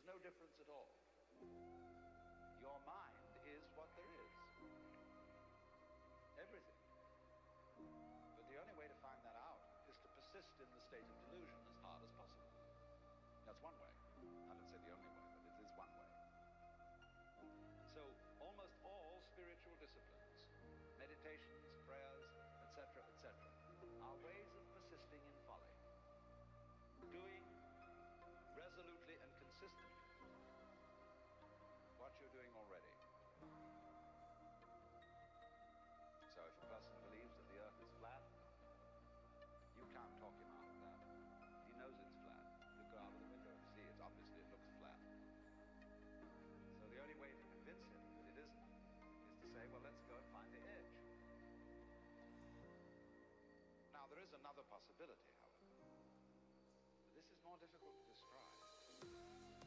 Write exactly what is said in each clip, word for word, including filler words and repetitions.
no difference at all. Your mind is what there is. Everything. But the only way to find that out is to persist in the state of delusion as hard as possible. That's one way. I don't say the only way, but it is one way. So almost all spiritual disciplines, meditations, prayers, et cetera, et cetera, are ways of persisting in folly. Doing resolutely and consistently what you're doing already. So if a person believes that the earth is flat, you can't talk him out of that. He knows it's flat. You go out of the window and see it. Obviously it looks flat. So the only way to convince him that it isn't is to say, well, let's go and find the edge. Now, there is another possibility, however. But this is more difficult to describe.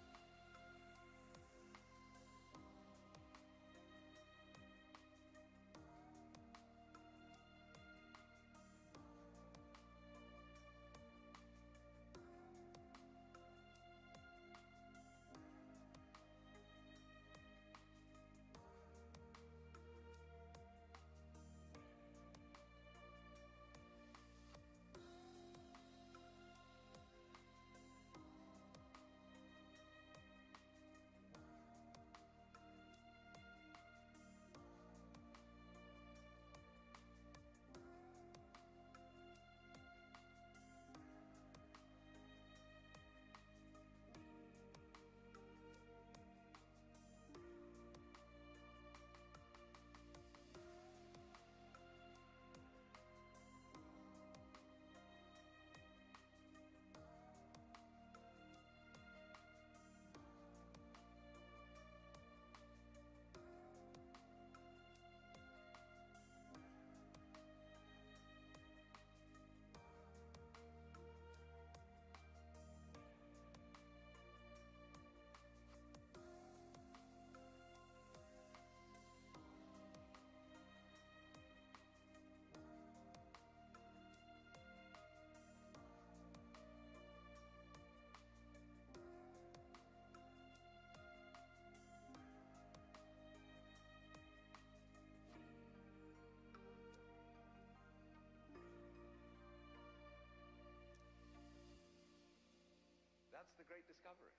That's the great discovery.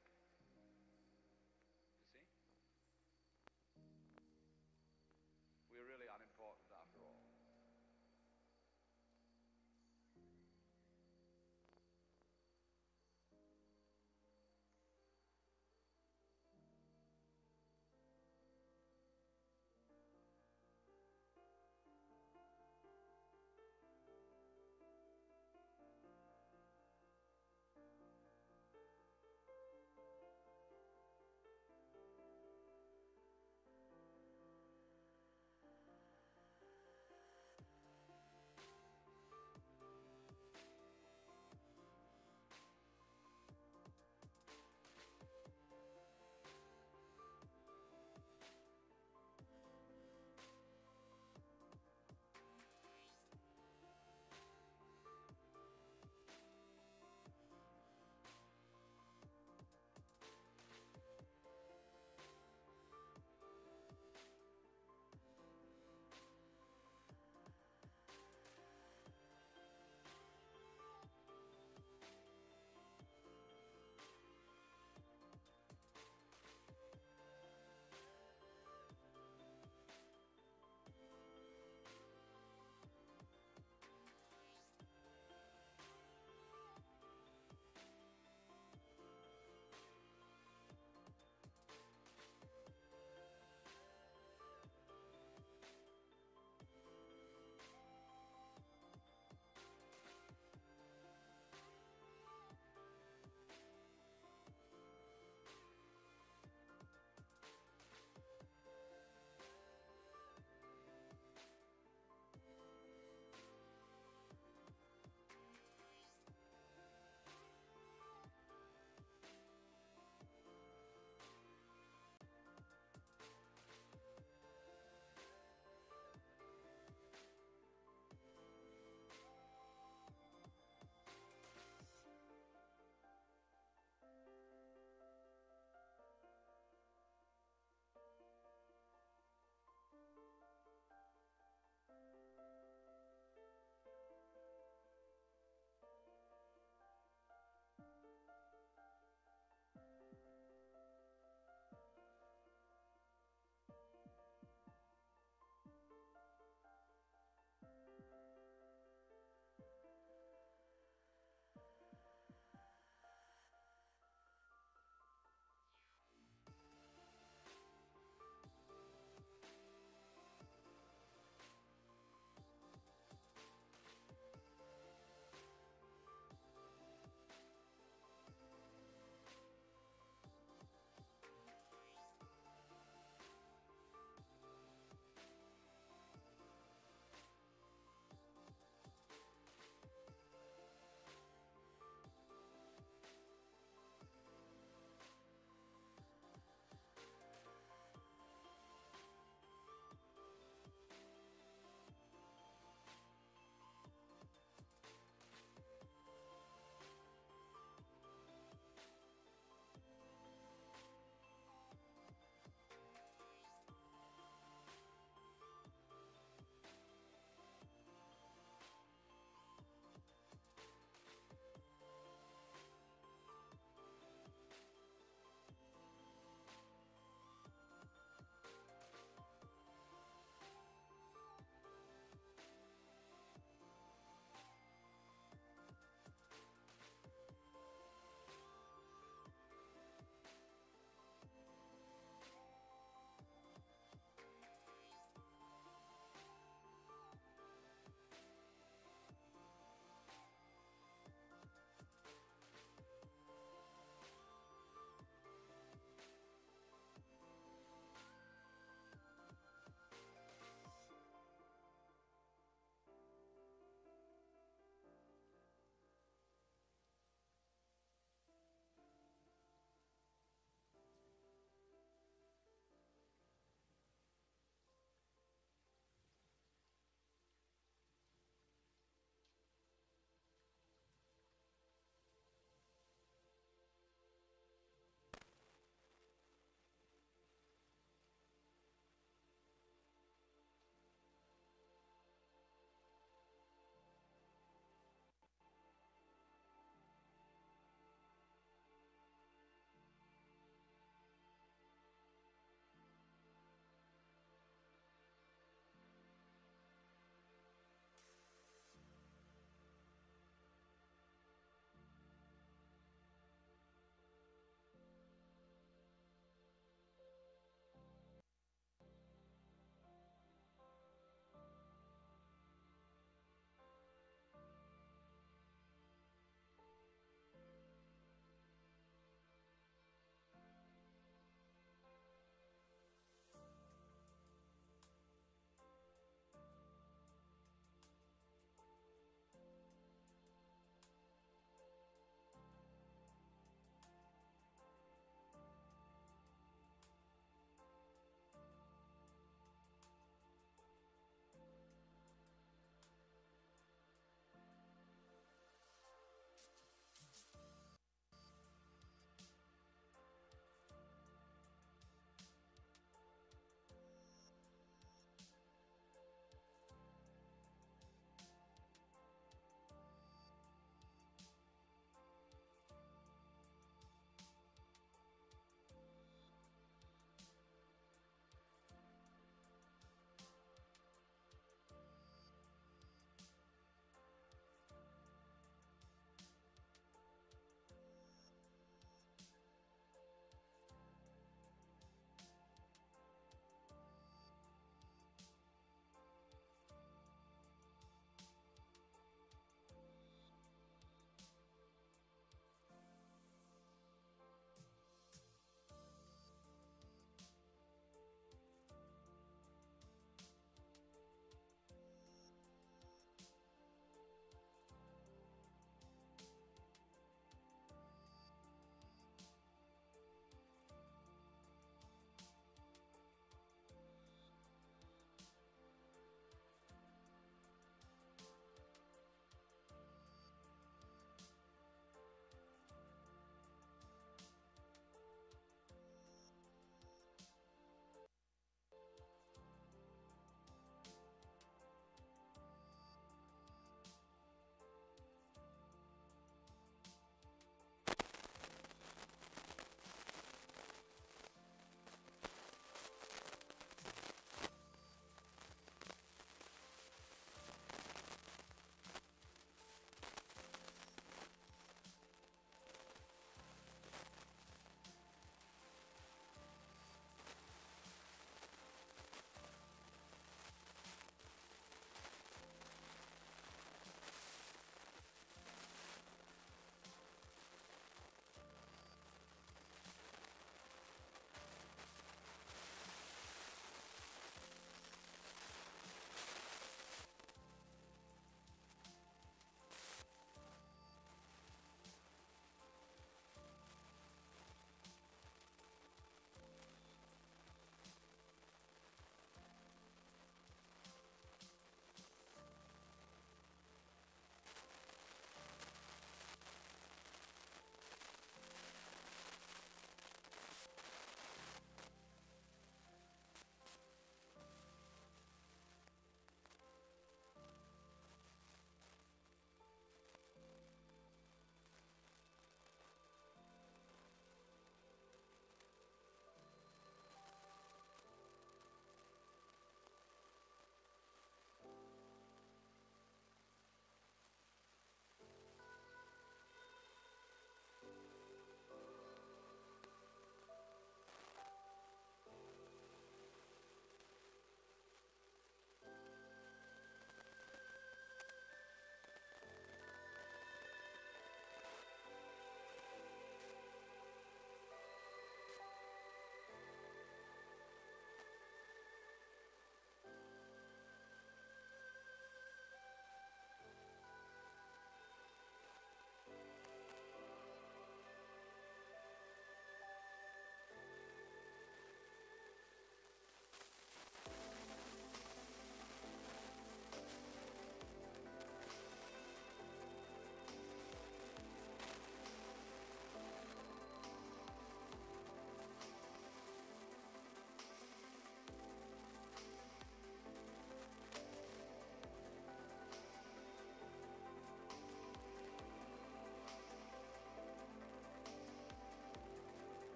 You see? We're really unimportant after all.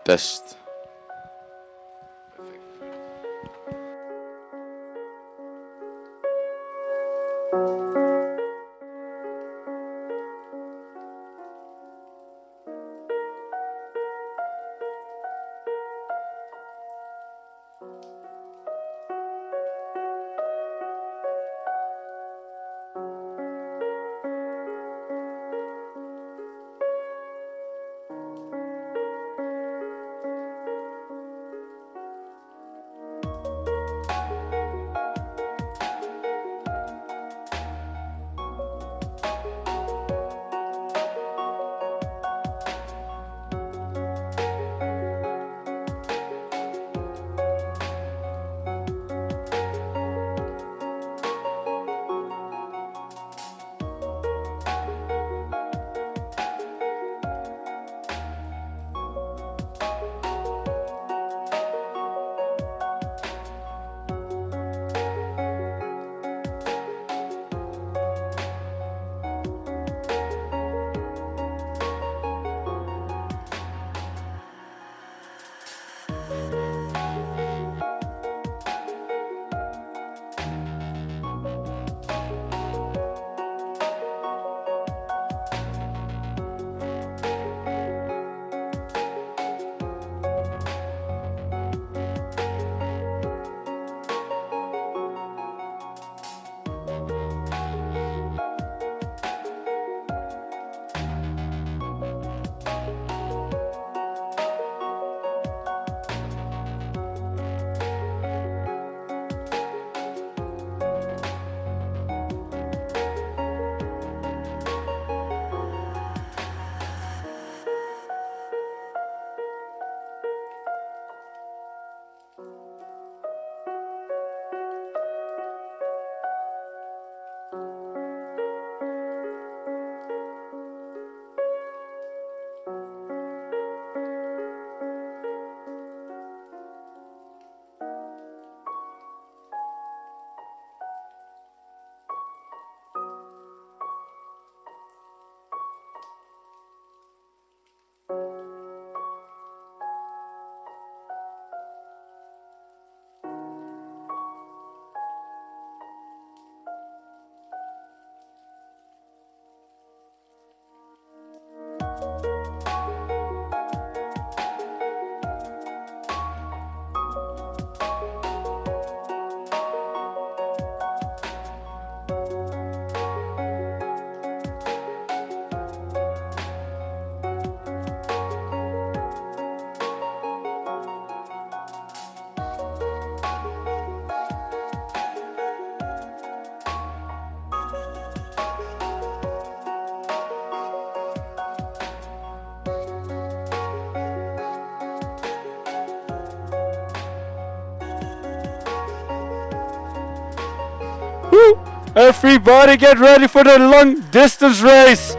Test. Woo! Everybody get ready for the long distance race!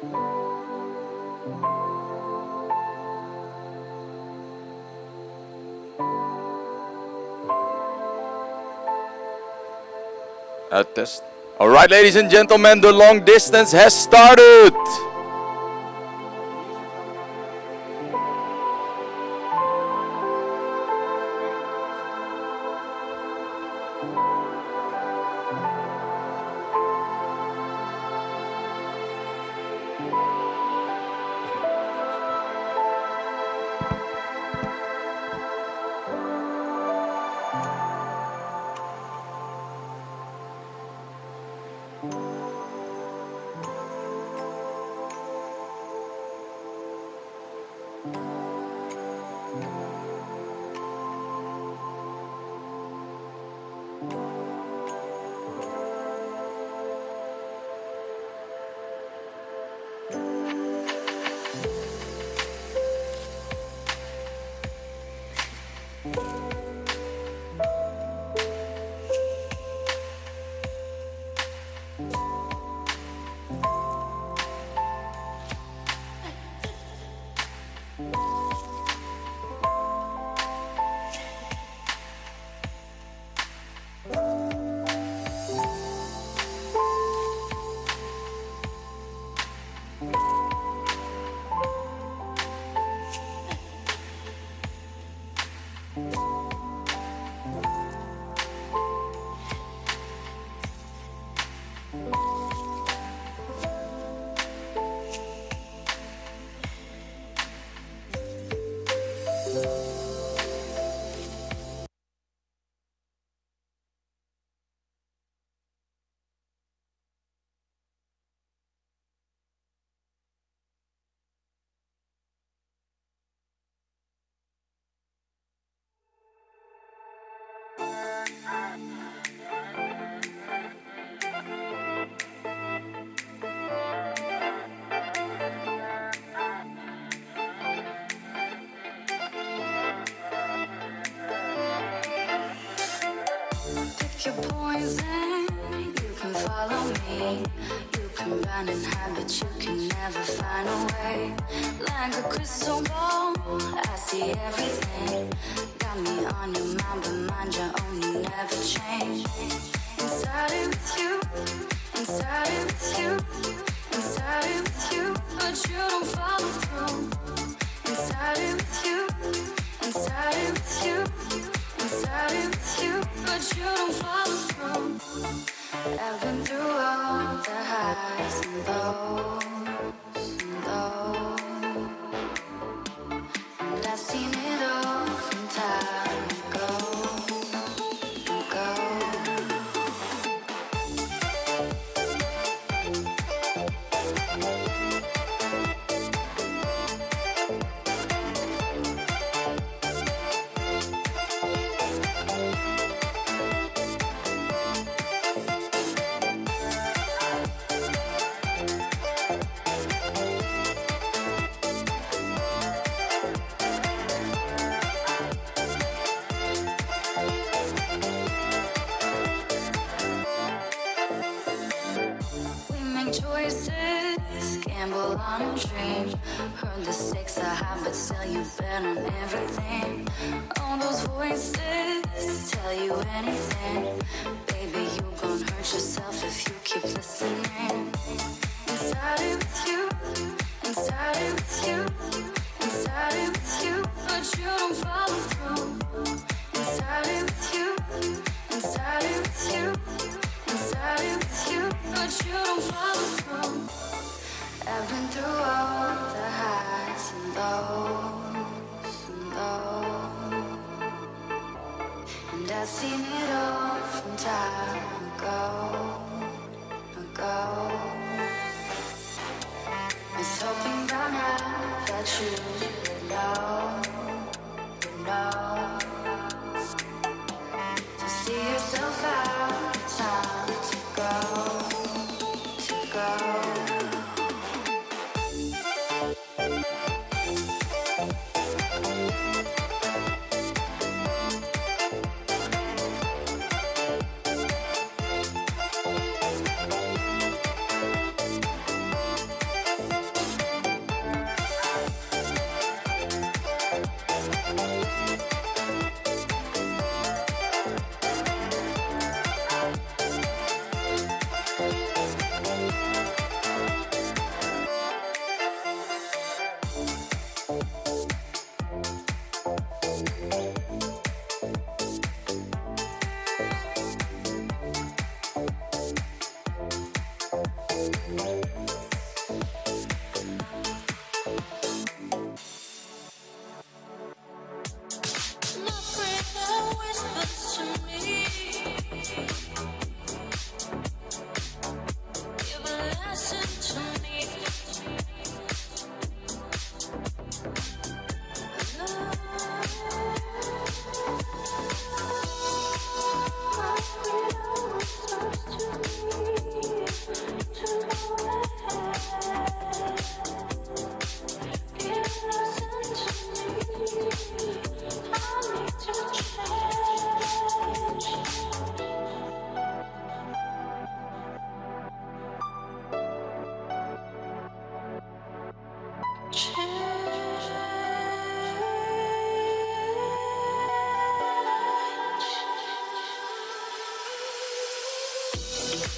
At test. All right, ladies and gentlemen, the long distance has started. Your poison, you can follow me. You can run and hide, but you can never find a way. Like a crystal ball, I see everything. Got me on your mind, but mind your own, you never change. Inside it with you, inside it with you, inside it with you, but you don't follow through. Inside it with you, inside it with you, inside it with you, but you don't follow through. I've been through all the highs and lows and lows, and I've seen it all from time ago, ago. Choices, gamble on a dream. Heard the stakes are high, but still you bet on everything. All those voices tell you anything. Baby, you gon' hurt yourself if you keep listening. Inside it with you, inside it with you, inside it with you, but you don't follow through. Inside it with you, inside it with you, inside it with you, but you don't follow through. I've been through all the highs and lows and lows, and I've seen it all from time ago, ago. Was hoping by now that you would know, would know. To see yourself out, it's time to go, to go.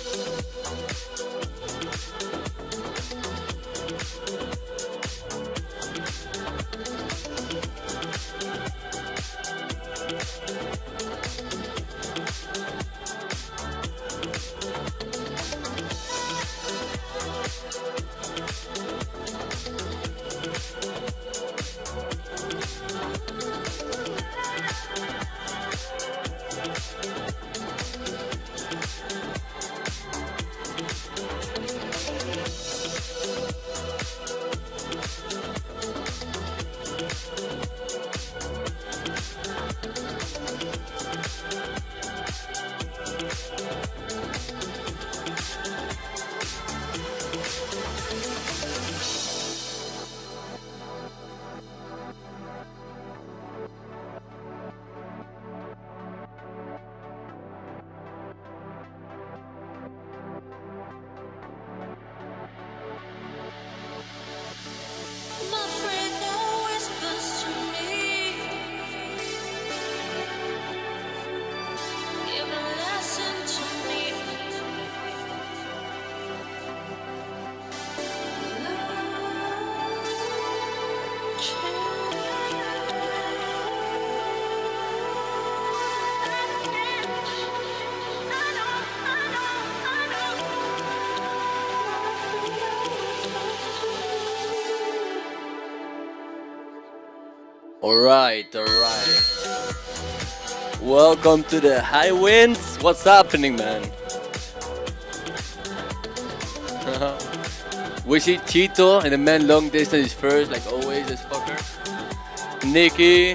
My friend now whispers to me, give a lesson to me. Alright, alright. Welcome to the high winds. What's happening, man? We see Chito and the man long distance is first, like always, this fucker. Nikki.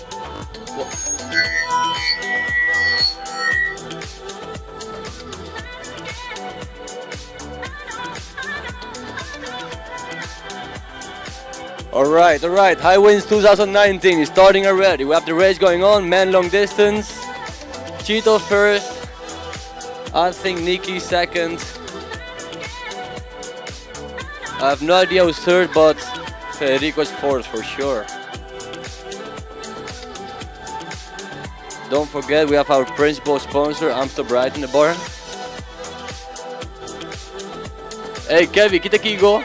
Alright, alright, High Winds twenty nineteen is starting already. We have the race going on, man long distance. Chito first. I think Nikki second. I have no idea who's third, but Federico's fourth for sure. Don't forget, we have our principal sponsor, Amstel Bright in the bar. Hey Kevin, kita Kigo.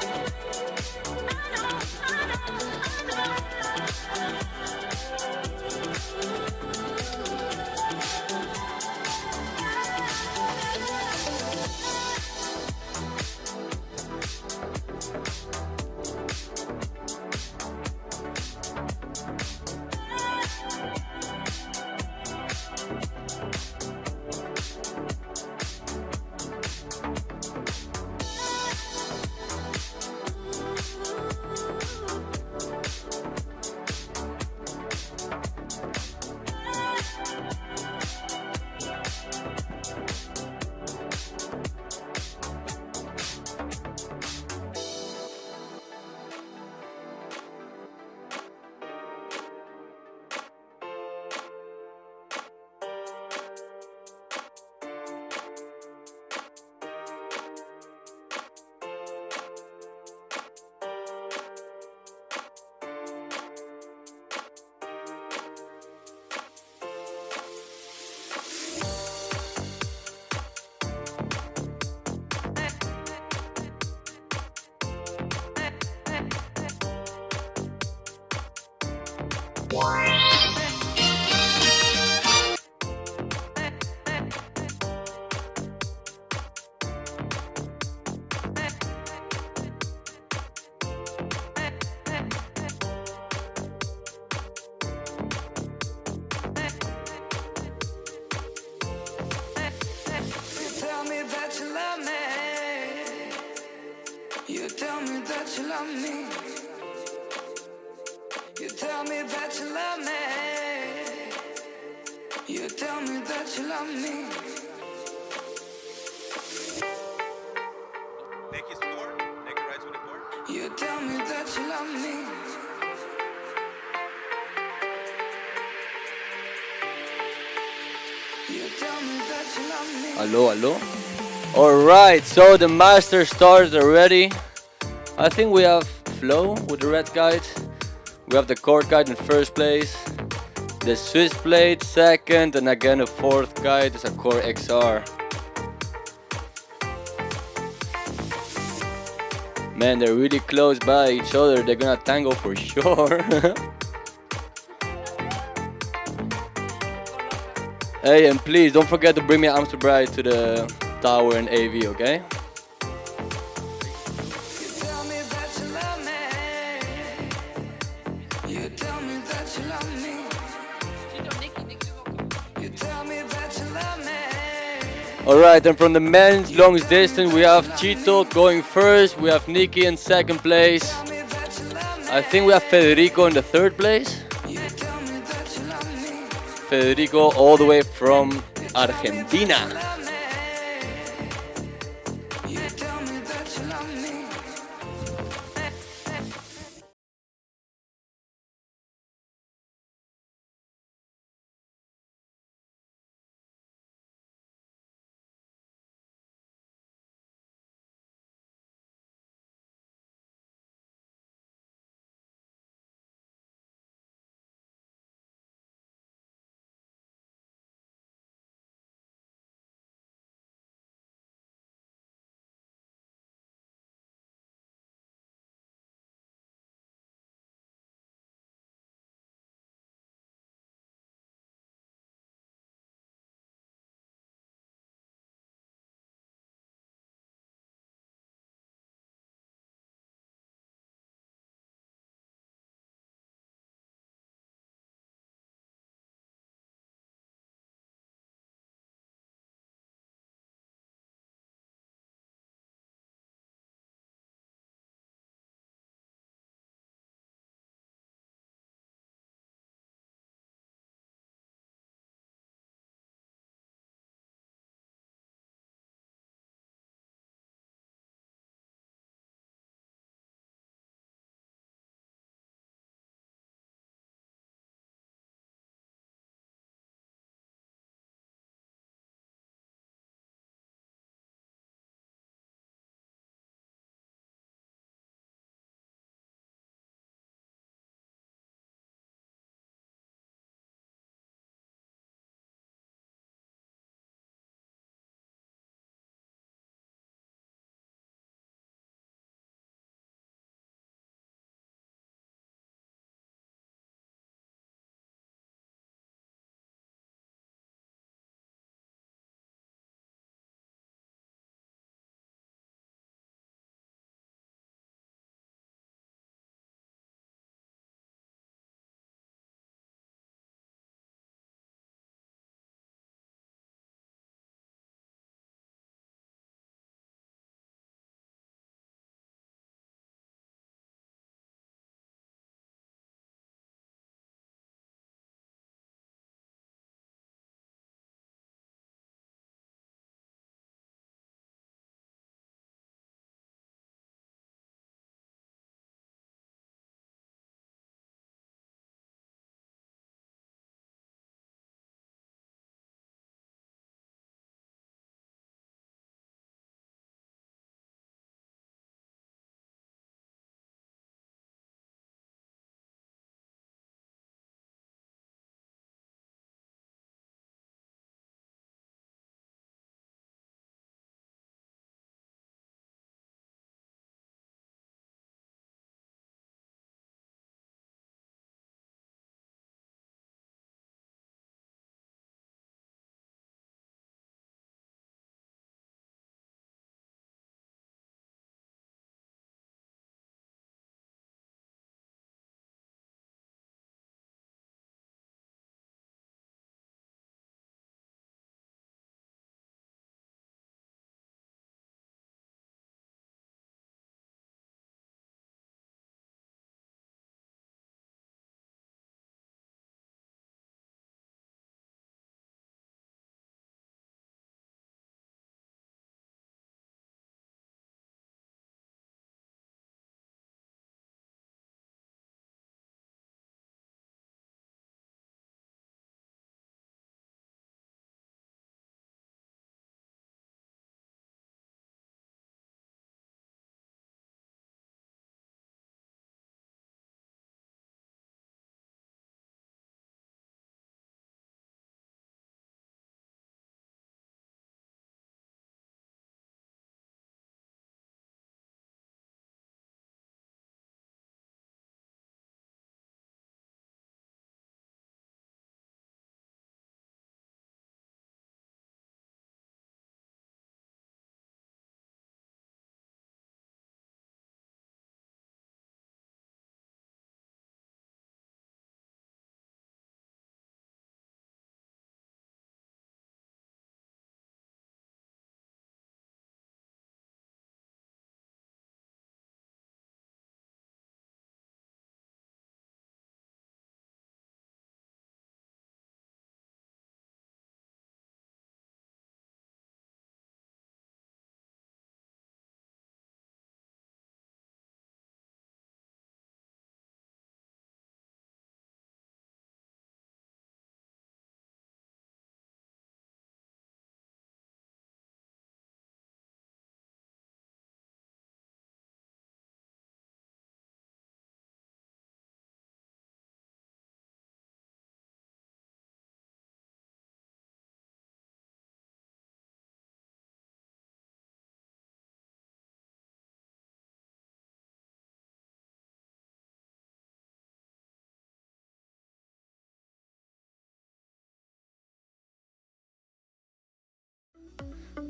You tell me that you love me. You tell me that you love me. You tell me that you love me. Nikki's four. Nikki rides with a four. You tell me that you love me. You tell me that you love me. Hello, hello. Alright, so the master started already. I think we have Flo with the red guide. We have the court guide in first place. The Swiss plate second, and again a fourth guide is a Core X R. Man, they're really close by each other. They're gonna tango for sure. Hey, and please don't forget to bring me Amstel Bride to the tower in A V, okay? Alright, and from the men's long distance we have Chito going first, we have Nikki in second place. I think we have Federico in the third place. Federico all the way from Argentina.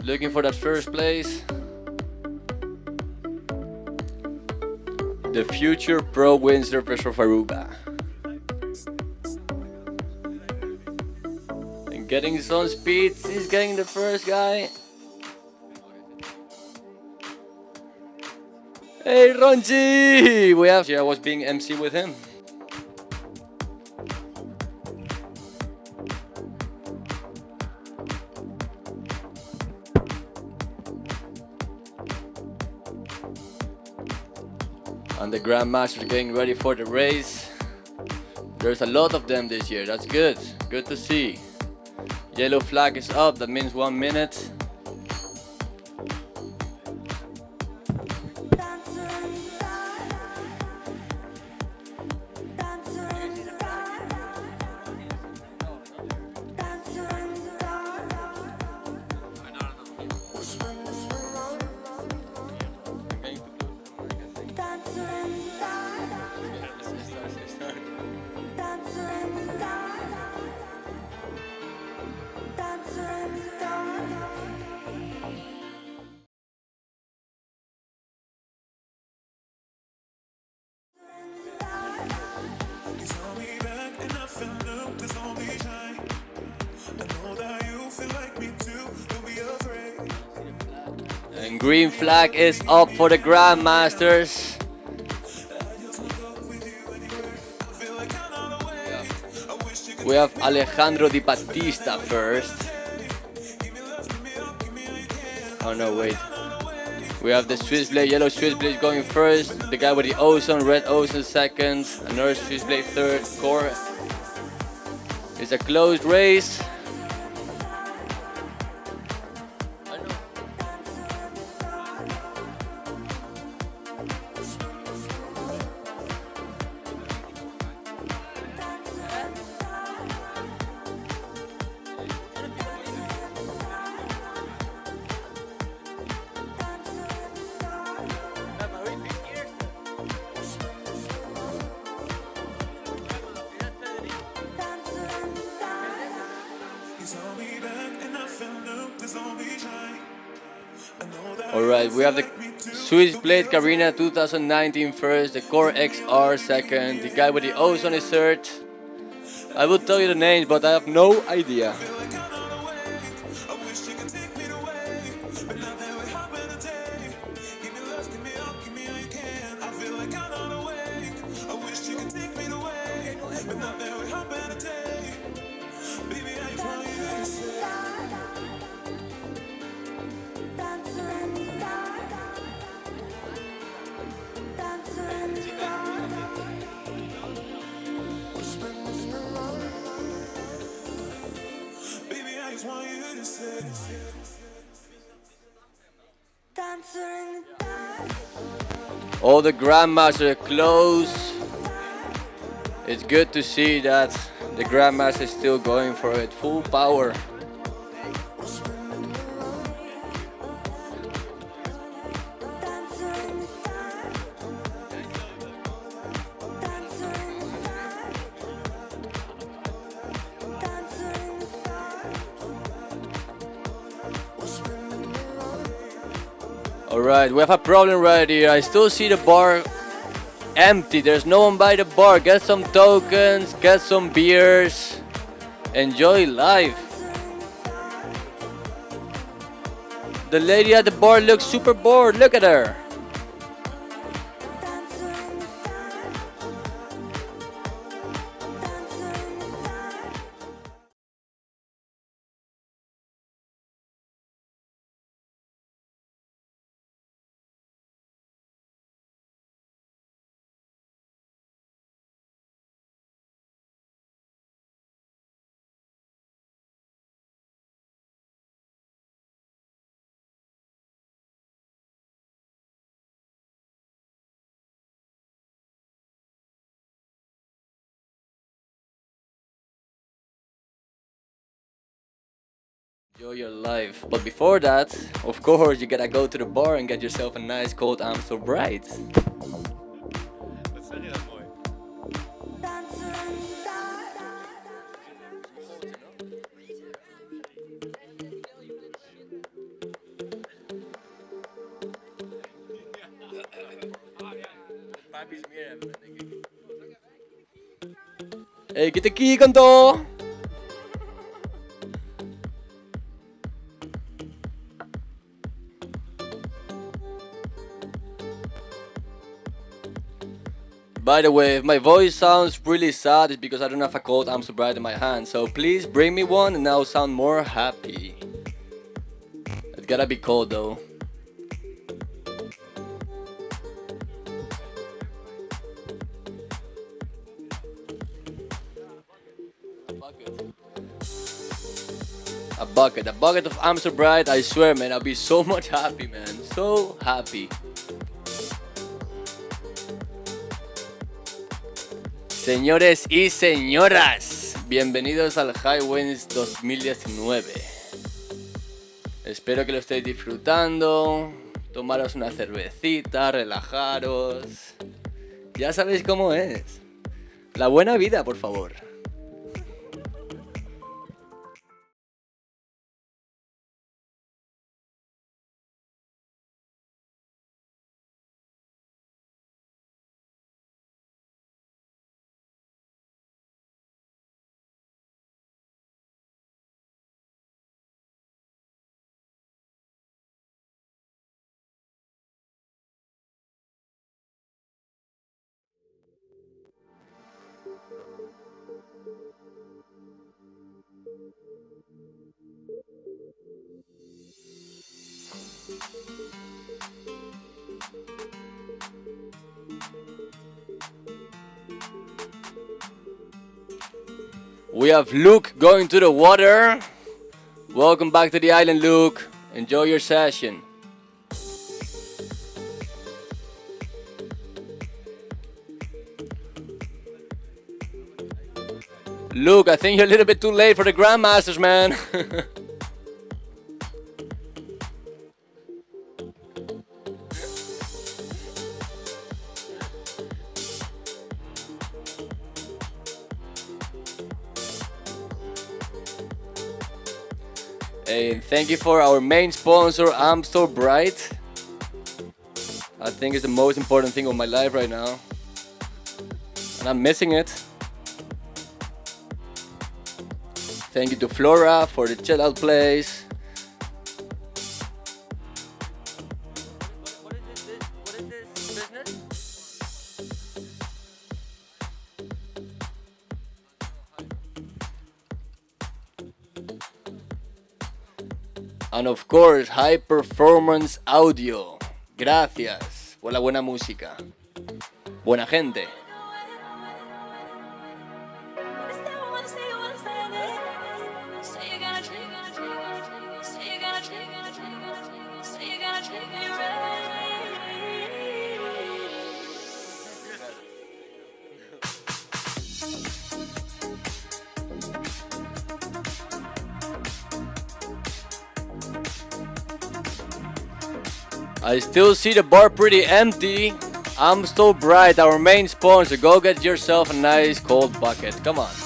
Looking for that first place. The future pro windsurfer for Aruba. And getting some speed. He's getting the first guy. Hey Ronji! We have. Yeah, I was being M C with him. And the Grandmasters are getting ready for the race. There's a lot of them this year. That's good. Good to see. Yellow flag is up. That means one minute. And green flag is up for the Grandmasters. We have Alejandro Di Battista first. Oh no, wait. We have the Swiss Blade, yellow Swiss Blade going first. The guy with the ozone, red ozone second. Another Swiss Blade third. Core. It's a closed race. Alright, we have the Swiss Blade Carina twenty nineteen first, the Core X R second, the guy with the ozone is third. I will tell you the names, but I have no idea. All the Grandmasters are close. It's good to see that the Grandmaster is still going for it, full power. Alright, we have a problem right here. I still see the bar empty. There's no one by the bar. Get some tokens, get some beers. Enjoy life. The lady at the bar looks super bored. Look at her. Enjoy your life. But before that, of course, you gotta go to the bar and get yourself a nice cold Amstel Bright. happiest meer hebben, denk ik. Hey, get the key, kanto! By the way, if my voice sounds really sad, it's because I don't have a cold Amstel Bright in my hand. So please bring me one and I'll sound more happy. It's gotta be cold though. A bucket. A bucket. A bucket of Amstel Bright, I swear, man, I'll be so much happy, man. So happy. Señores y señoras, bienvenidos al High Winds dos mil diecinueve. Espero que lo estéis disfrutando, tomaros una cervecita, relajaros. Ya sabéis cómo es. La buena vida, por favor. We have Luke going to the water. Welcome back to the island, Luke. Enjoy your session. Luke, I think you're a little bit too late for the Grandmasters, man. And thank you for our main sponsor, Amstel Bright. I think it's the most important thing of my life right now. And I'm missing it. Thank you to Flora for the chill out place. What is this? What is this business? And of course, High Performance Audio. Gracias por la buena música. Buena gente. I still see the bar pretty empty. Amstel Bright, our main sponsor. Go get yourself a nice cold bucket. Come on.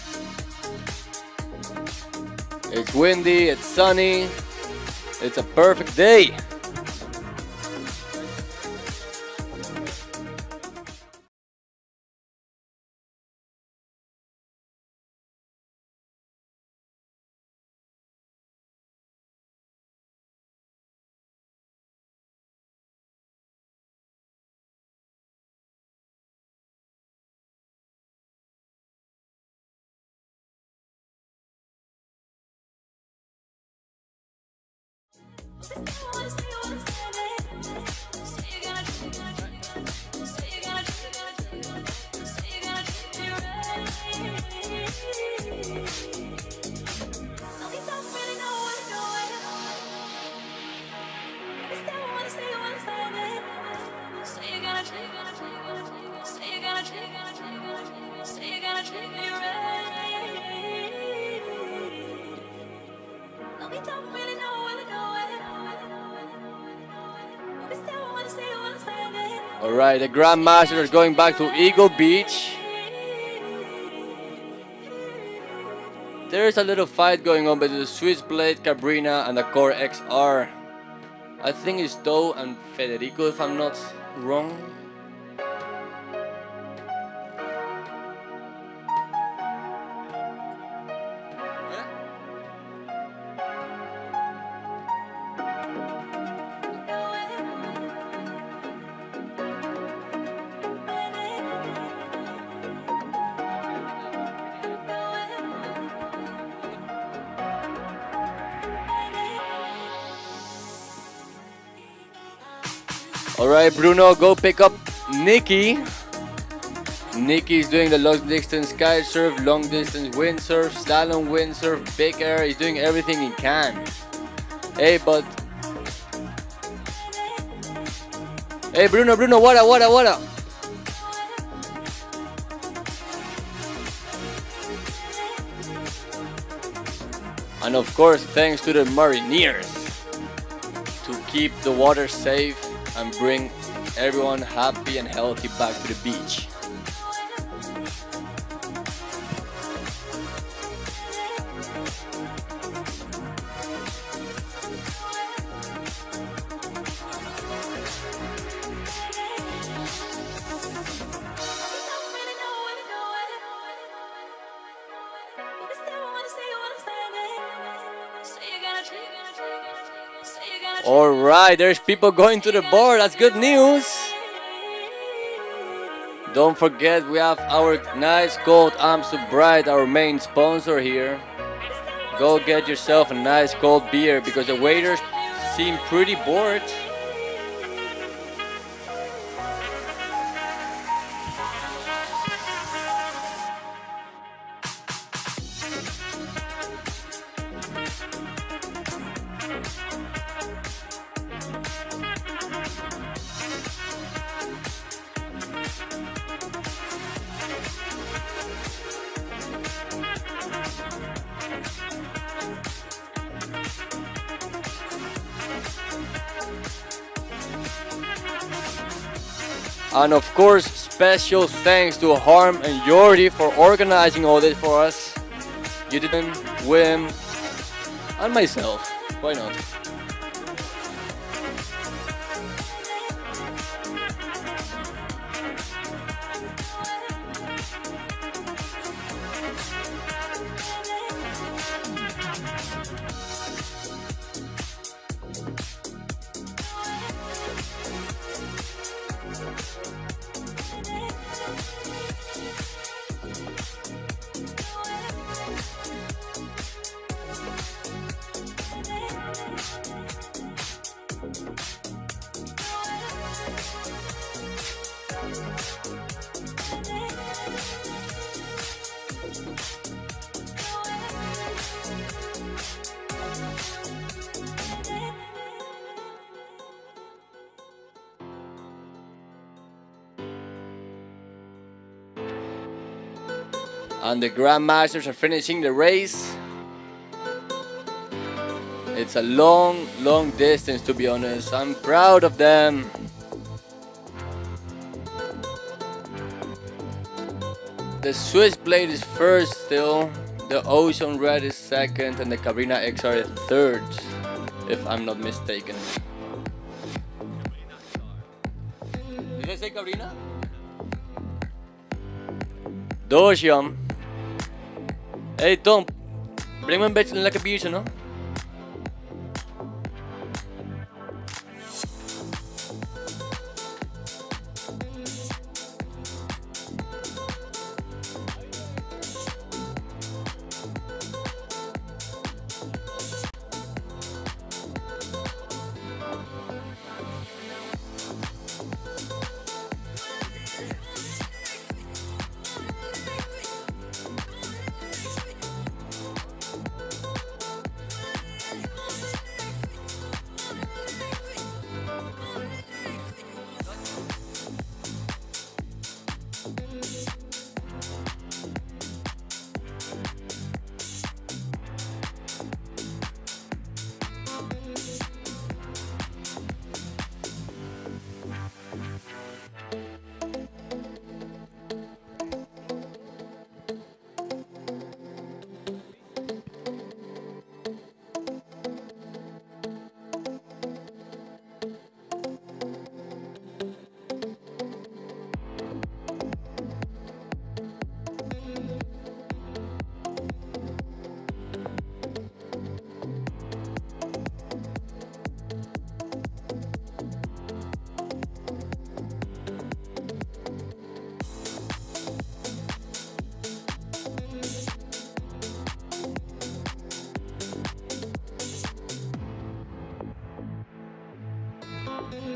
It's windy, it's sunny. It's a perfect day. Alright, the Grandmasters are going back to Eagle Beach. There's a little fight going on between the Switchblade Cabrina and the Core X R. I think it's Doe and Federico, if I'm not wrong. Alright, Bruno, go pick up Nikki. Nikki's doing the long distance kite surf, long distance windsurf, slalom windsurf, big air. He's doing everything he can. Hey, but. Hey, Bruno, Bruno, wada, wada, wada. And of course, thanks to the Marineers to keep the water safe and bring everyone happy and healthy back to the beach. Alright, there's people going to the board. That's good news. Don't forget, we have our nice cold Amstel Bright, our main sponsor here. Go get yourself a nice cold beer because the waiters seem pretty bored. And of course, special thanks to Harm and Jordi for organizing all this for us. You didn't, Wim, and myself. Why not? And the Grandmasters are finishing the race. It's a long, long distance, to be honest. I'm proud of them. The Swiss Blade is first still. The Ocean Red is second. And the Cabrina X R is third, if I'm not mistaken. Did I say Cabrina? Dojam. Hey Tom, breng me een beetje een lekker biertje, no?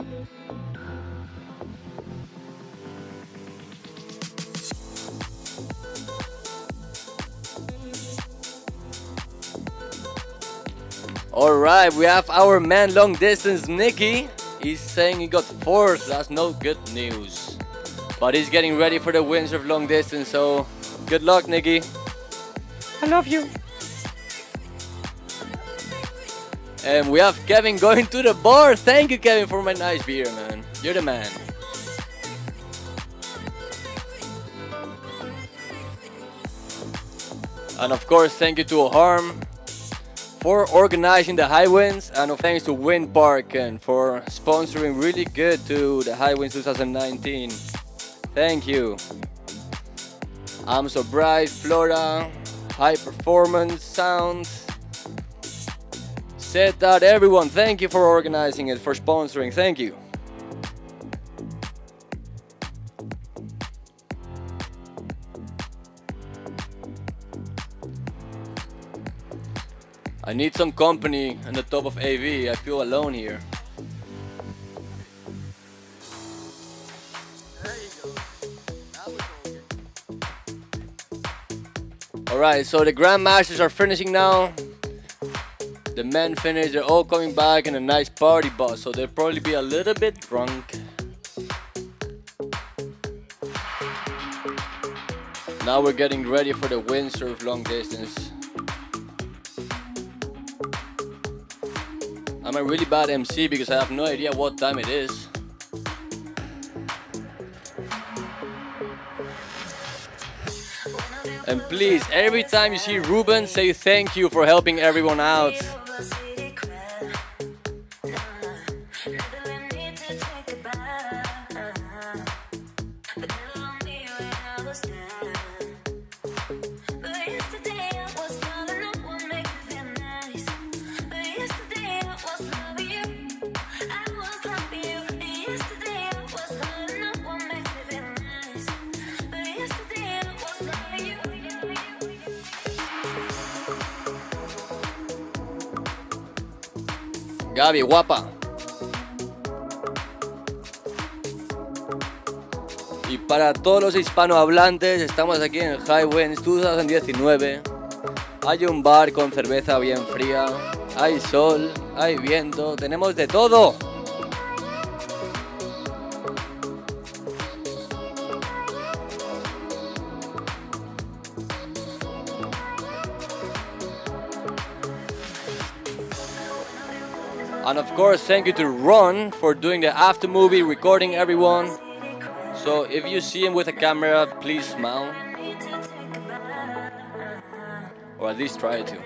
Alright, we have our man long distance Nicky. He's saying he got fourth, that's no good news. But he's getting ready for the Windsor of long distance, so good luck, Nicky. I love you. And we have Kevin going to the bar. Thank you, Kevin, for my nice beer, man. You're the man. And of course, thank you to Harm for organizing the High Winds, and thanks to Wind Park and for sponsoring really good to the High Winds twenty nineteen. Thank you. I'm So Bright, Flora, High Performance Sound. Said that everyone, thank you for organizing it, for sponsoring, thank you. I need some company on the top of A V. I feel alone here. Alright, so the Grandmasters are finishing now. The men finished, they're all coming back in a nice party bus, so they'll probably be a little bit drunk. Now we're getting ready for the Windsor of long distance. I'm a really bad M C because I have no idea what time it is. And please, every time you see Ruben, say thank you for helping everyone out. Gaby, guapa. Y para todos los hispanohablantes, estamos aquí en High Winds dos mil diecinueve. Hay un bar con cerveza bien fría, hay sol, hay viento, tenemos de todo. And of course, thank you to Ron for doing the after movie, recording everyone. So if you see him with a camera, please smile. Or at least try to.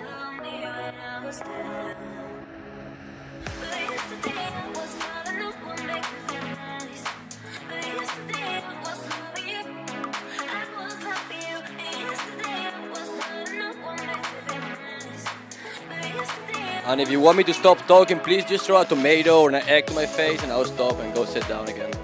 And if you want me to stop talking, please just throw a tomato or an egg to my face and I'll stop and go sit down again.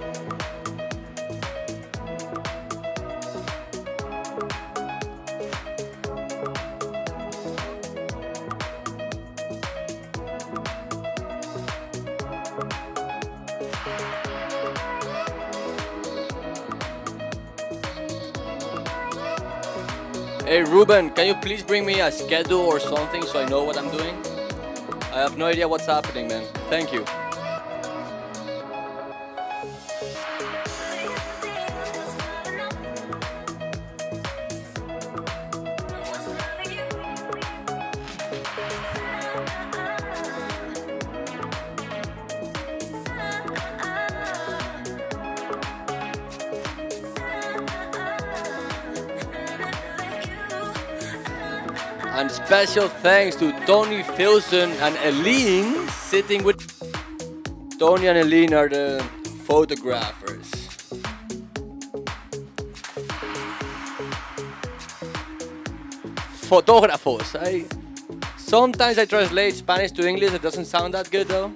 Hey Ruben, can you please bring me a schedule or something so I know what I'm doing? I have no idea what's happening, man. Thank you. And special thanks to Tony Filson and Eileen, sitting with Tony and Eileen are the photographers. Fotógrafos. I sometimes I translate Spanish to English. It doesn't sound that good though.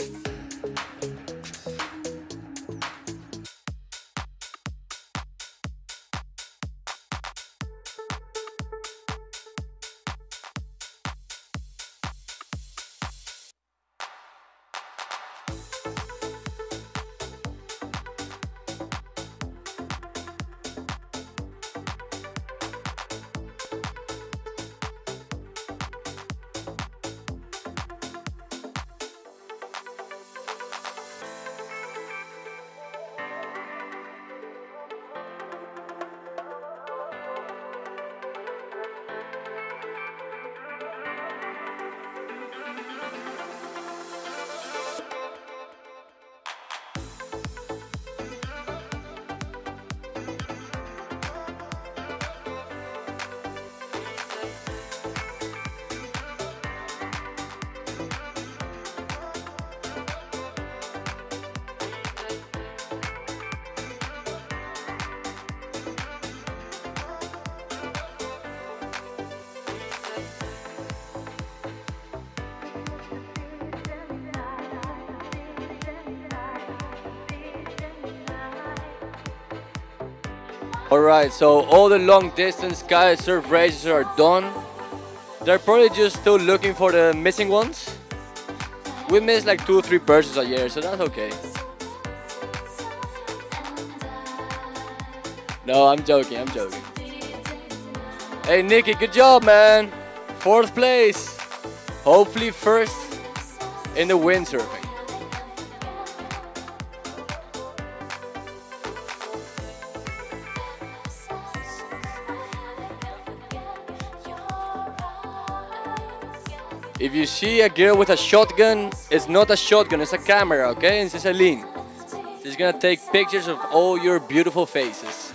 Alright, so all the long distance kite surf races are done. They're probably just still looking for the missing ones. We miss like two or three persons a year, so that's okay. No, I'm joking, I'm joking. Hey Nicky, good job, man. Fourth place. Hopefully first in the windsurfing. If you see a girl with a shotgun, it's not a shotgun, it's a camera, okay? And it's Celine. She's gonna take pictures of all your beautiful faces.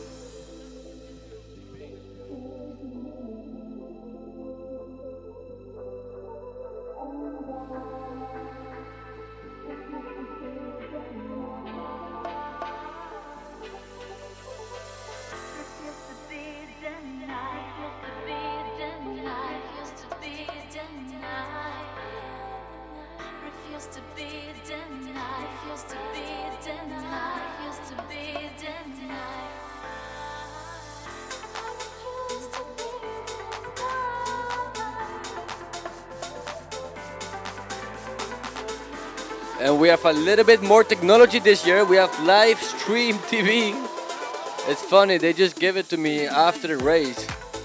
And we have a little bit more technology this year. We have live stream T V. It's funny, they just give it to me after the race.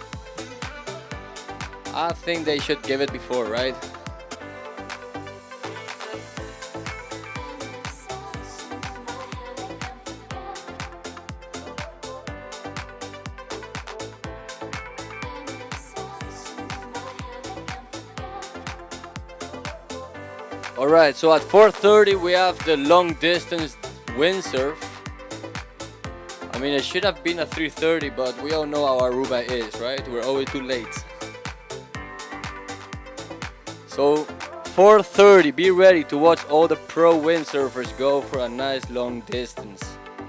I think they should give it before, right? Alright, so at four thirty we have the long distance windsurf. I mean, it should have been at three thirty, but we all know how Aruba is, right? We're always too late. So, four thirty, be ready to watch all the pro windsurfers go for a nice long distance.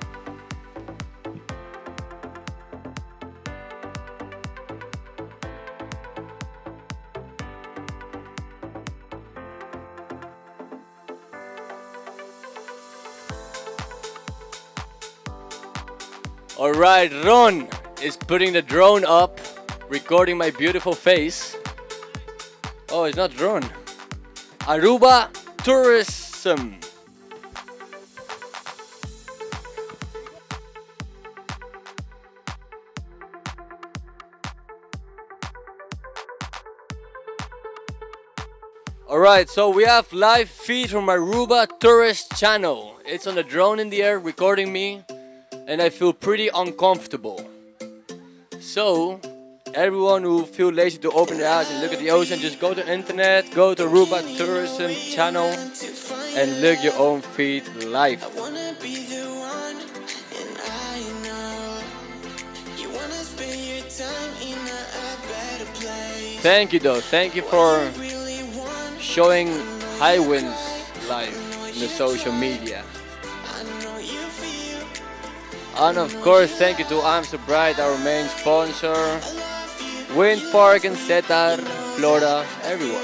Alright, Ron is putting the drone up, recording my beautiful face. Oh, it's not Ron. Aruba Tourism. Alright, so we have live feed from Aruba Tourist channel. It's on the drone in the air recording me. And I feel pretty uncomfortable. So, everyone who feel lazy to open their eyes and look at the ocean, just go to the internet, go to Aruba Tourism channel, and look your own feed live. Thank you though, thank you for showing high winds live in the social media. And of course, thank you to I'm So Bright, our main sponsor, Wind Park in Setar, Florida, everyone.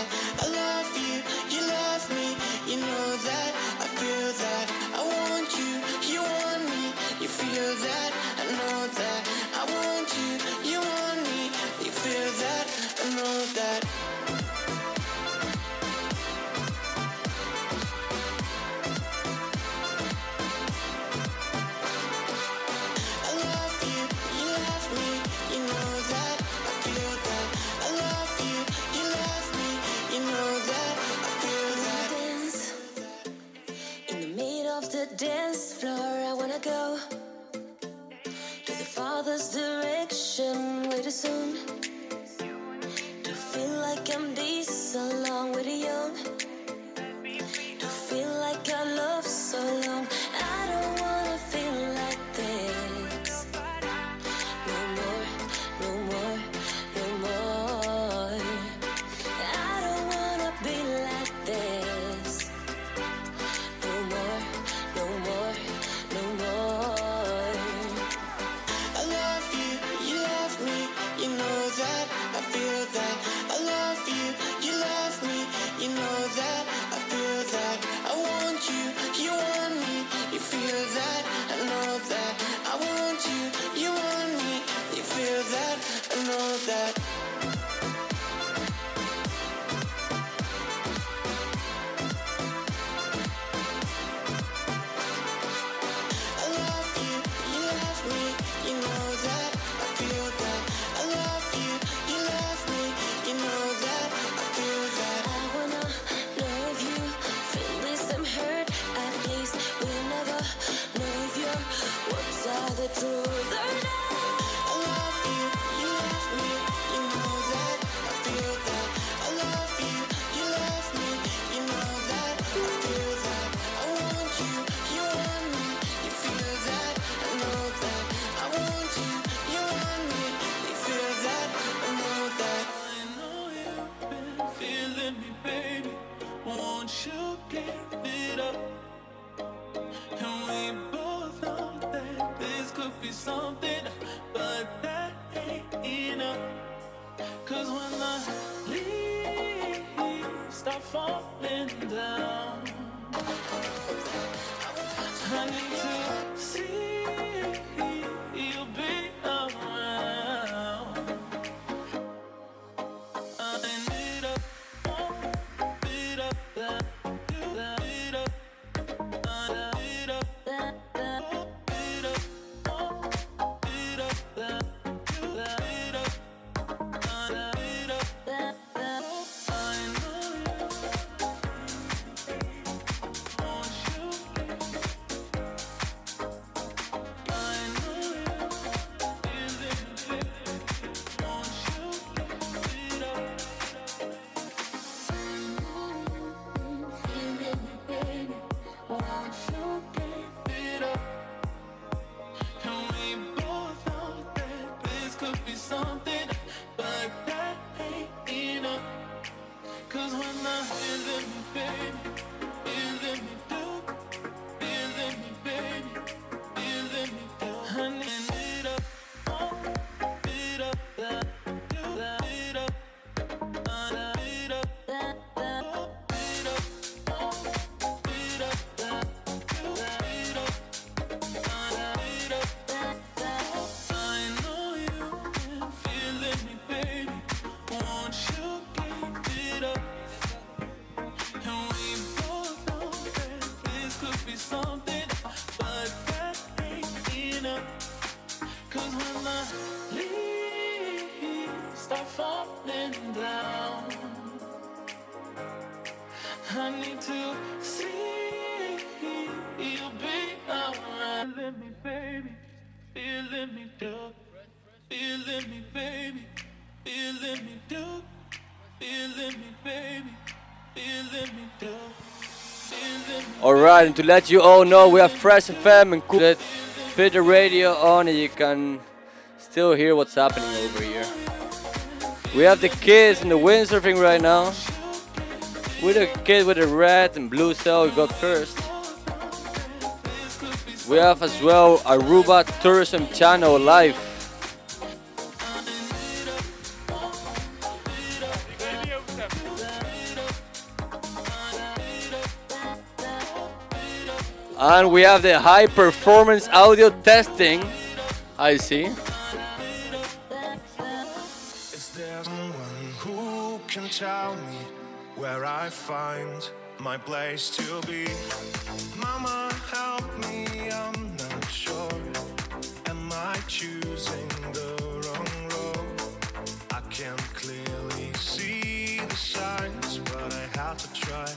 Dance floor, I wanna go to the Father's direction way too soon. To feel like I'm decent along with the young. To feel like I love so long. I don't wanna feel like this. No more, no more, no more. I don't wanna be like this. No more. No more, no more. I love you, you love me, you know that, I feel that. I love you, you love me, you know that. need to see you be around. I need a beat up that, beat up, beat up, beat up, beat up that, beat up. Something, but that ain't enough. Cause when I feel me, baby, feel me do, feel me, baby, feel me do. Honey, beat up, oh, beat up that, do that, beat up, uh, beat up, that, that, beat up, oh, beat up that, do that, beat up, uh, beat up, that, that. I know you. Feeling me, baby, won't you give it up? And we both know that this could be something, but that ain't enough. Cause when I leave, start falling down, I need to see you be around. Feeling me, baby, feeling me, dog. Feeling me, baby, feeling me, do, feeling me, baby, feeling me, do, feeling me. Alright, and to let you all know, we have Fresh F M and cool that put the radio on and you can still hear what's happening over here. We have the kids in the windsurfing right now. With a kid with a red and blue cell, we got first. We have as well Aruba Tourism Channel live. And we have the high performance audio testing. I see. Is there someone who can tell me where I find my place to be? Mama, help me, I'm not sure. Am I choosing the wrong road? I can clearly see the signs, but I have to try.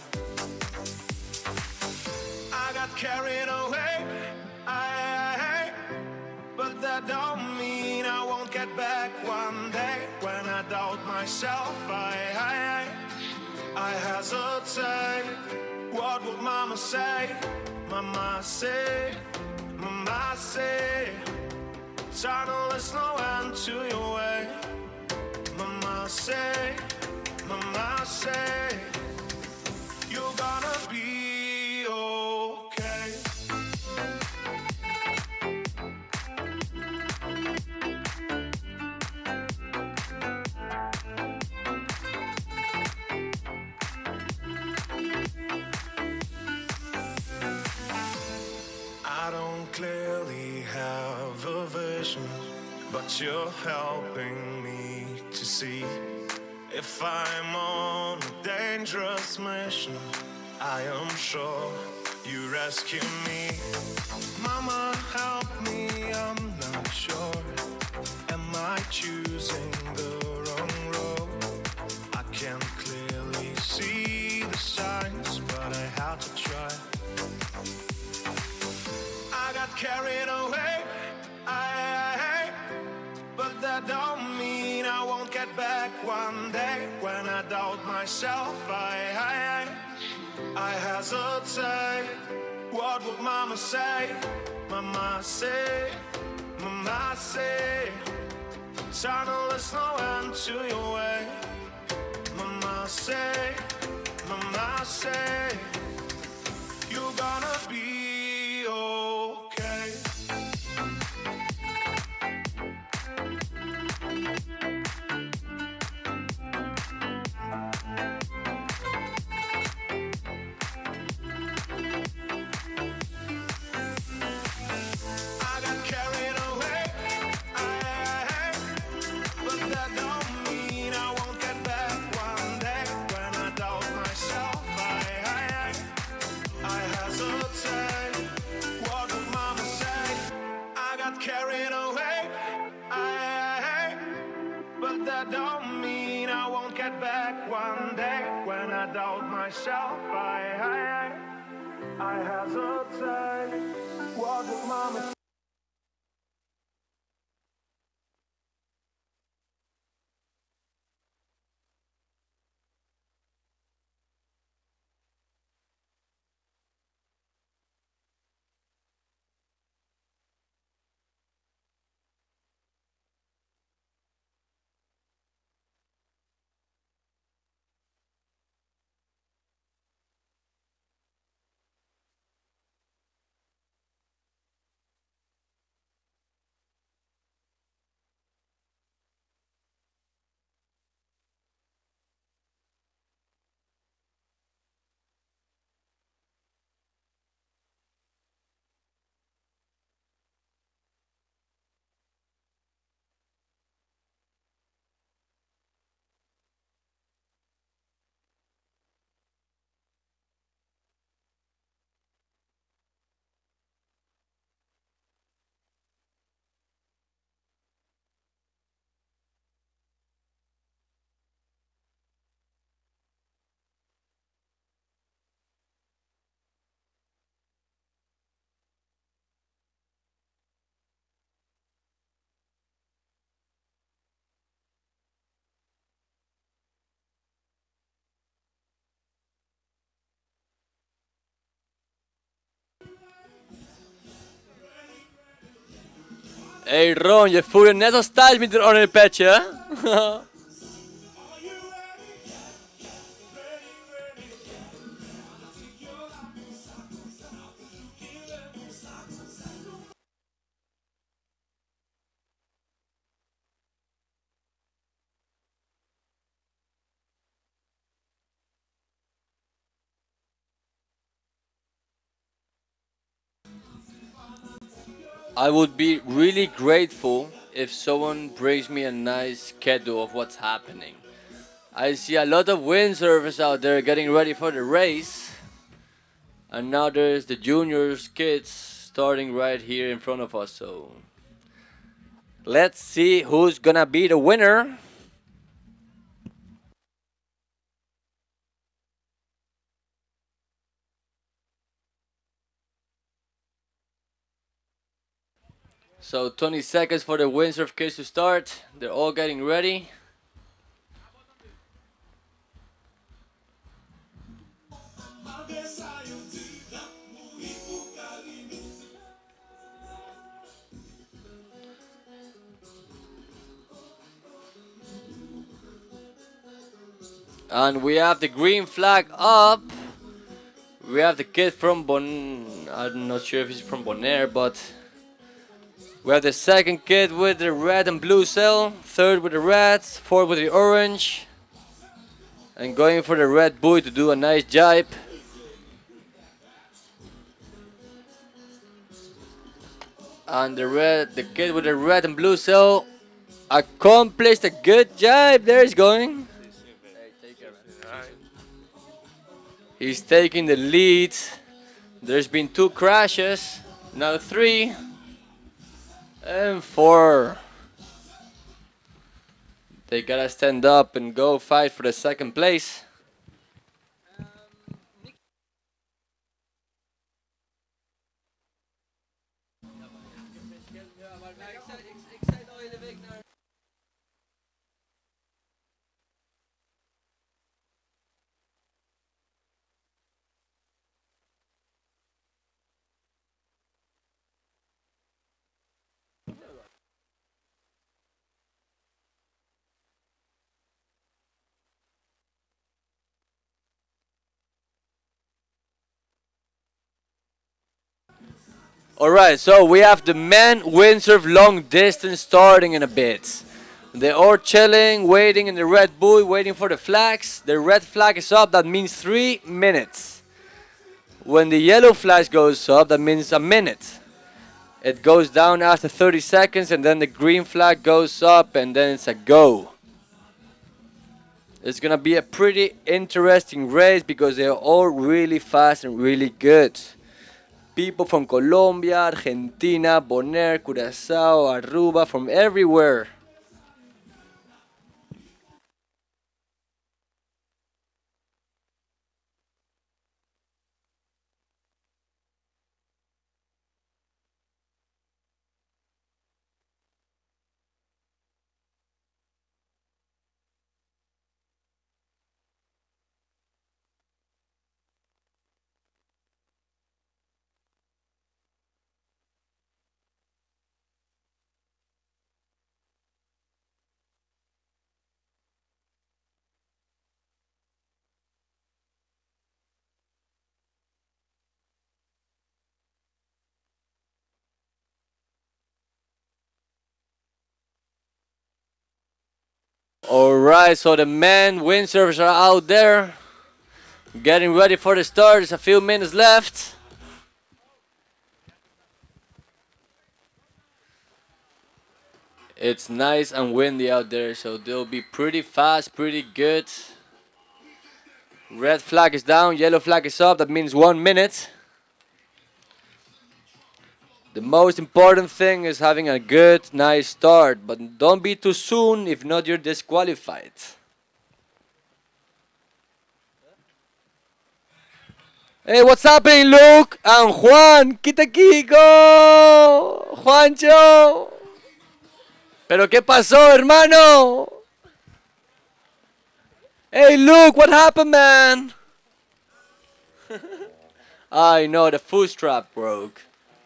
I got carried away, I, but that don't mean I won't get back one day. When I doubt myself, I, I, I hesitate. What would mama say? Mama say, mama say, tunnel is no end to your way. Mama say, mama say, you're gonna be okay. I don't clearly have a vision, but you're helping me to see. If I'm on a dangerous mission, I am sure you rescue me. Mama, help me, I'm not sure. Am I choosing the wrong road? I can clearly see the signs, but I have to try. I got carried away, I, but that don't mean I won't get back one day. When I doubt myself, I, I, I hesitate. What would mama say? Mama say, mama say, tunnel is no end to your way. Mama say, mama say, you're gonna be okay. carried away. I, but that don't mean I won't get back one day. When I doubt myself, I, I, I hesitate. What would mama? Hey Ron, je voelt je net als thuis met een oranje petje, hè? I would be really grateful if someone brings me a nice schedule of what's happening. I see a lot of windsurfers out there getting ready for the race. And now there's the juniors kids starting right here in front of us. So let's see who's gonna be the winner. So twenty seconds for the windsurf kids to start. They're all getting ready. And we have the green flag up. We have the kid from Bon... I'm not sure if he's from Bonaire, but... We have the second kid with the red and blue sail, third with the red, fourth with the orange, and going for the red buoy to do a nice jibe. And the red, the kid with the red and blue sail accomplished a good jibe. There he's going. He's taking the lead. There's been two crashes, now three. And four. They gotta stand up and go fight for the second place. Alright, so we have the men windsurf long distance starting in a bit. They're all chilling, waiting in the red buoy, waiting for the flags. The red flag is up, that means three minutes. When the yellow flag goes up, that means a minute. It goes down after thirty seconds and then the green flag goes up and then it's a go. It's gonna be a pretty interesting race because they're all really fast and really good. people from Colombia, Argentina, Bonaire, Curacao, Aruba, from everywhere. Alright, so the men windsurfers are out there getting ready for the start. There's a few minutes left. It's nice and windy out there, so they'll be pretty fast, pretty good. Red flag is down, yellow flag is up. That means one minute. The most important thing is having a good, nice start, but don't be too soon, if not you're disqualified. Hey, what's happening, Luke and Juan? Kita Kiko, Juancho. ¿Pero qué pasó, hermano? Hey, Luke, what happened, man? I know, the foot strap broke.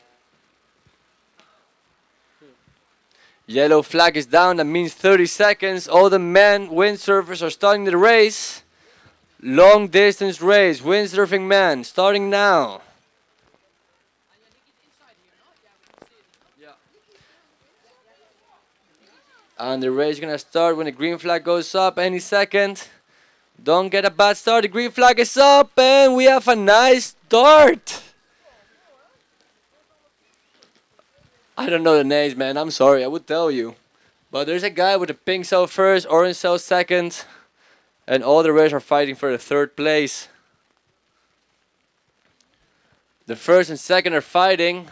Yellow flag is down, that means thirty seconds. All the men windsurfers are starting the race. Long distance race, windsurfing men, starting now. And the race is gonna start when the green flag goes up any second. Don't get a bad start, the green flag is up and we have a nice start. I don't know the names, man. I'm sorry. I would tell you. But there's a guy with a pink cell first, orange cell second. And all the rest are fighting for the third place. The first and second are fighting.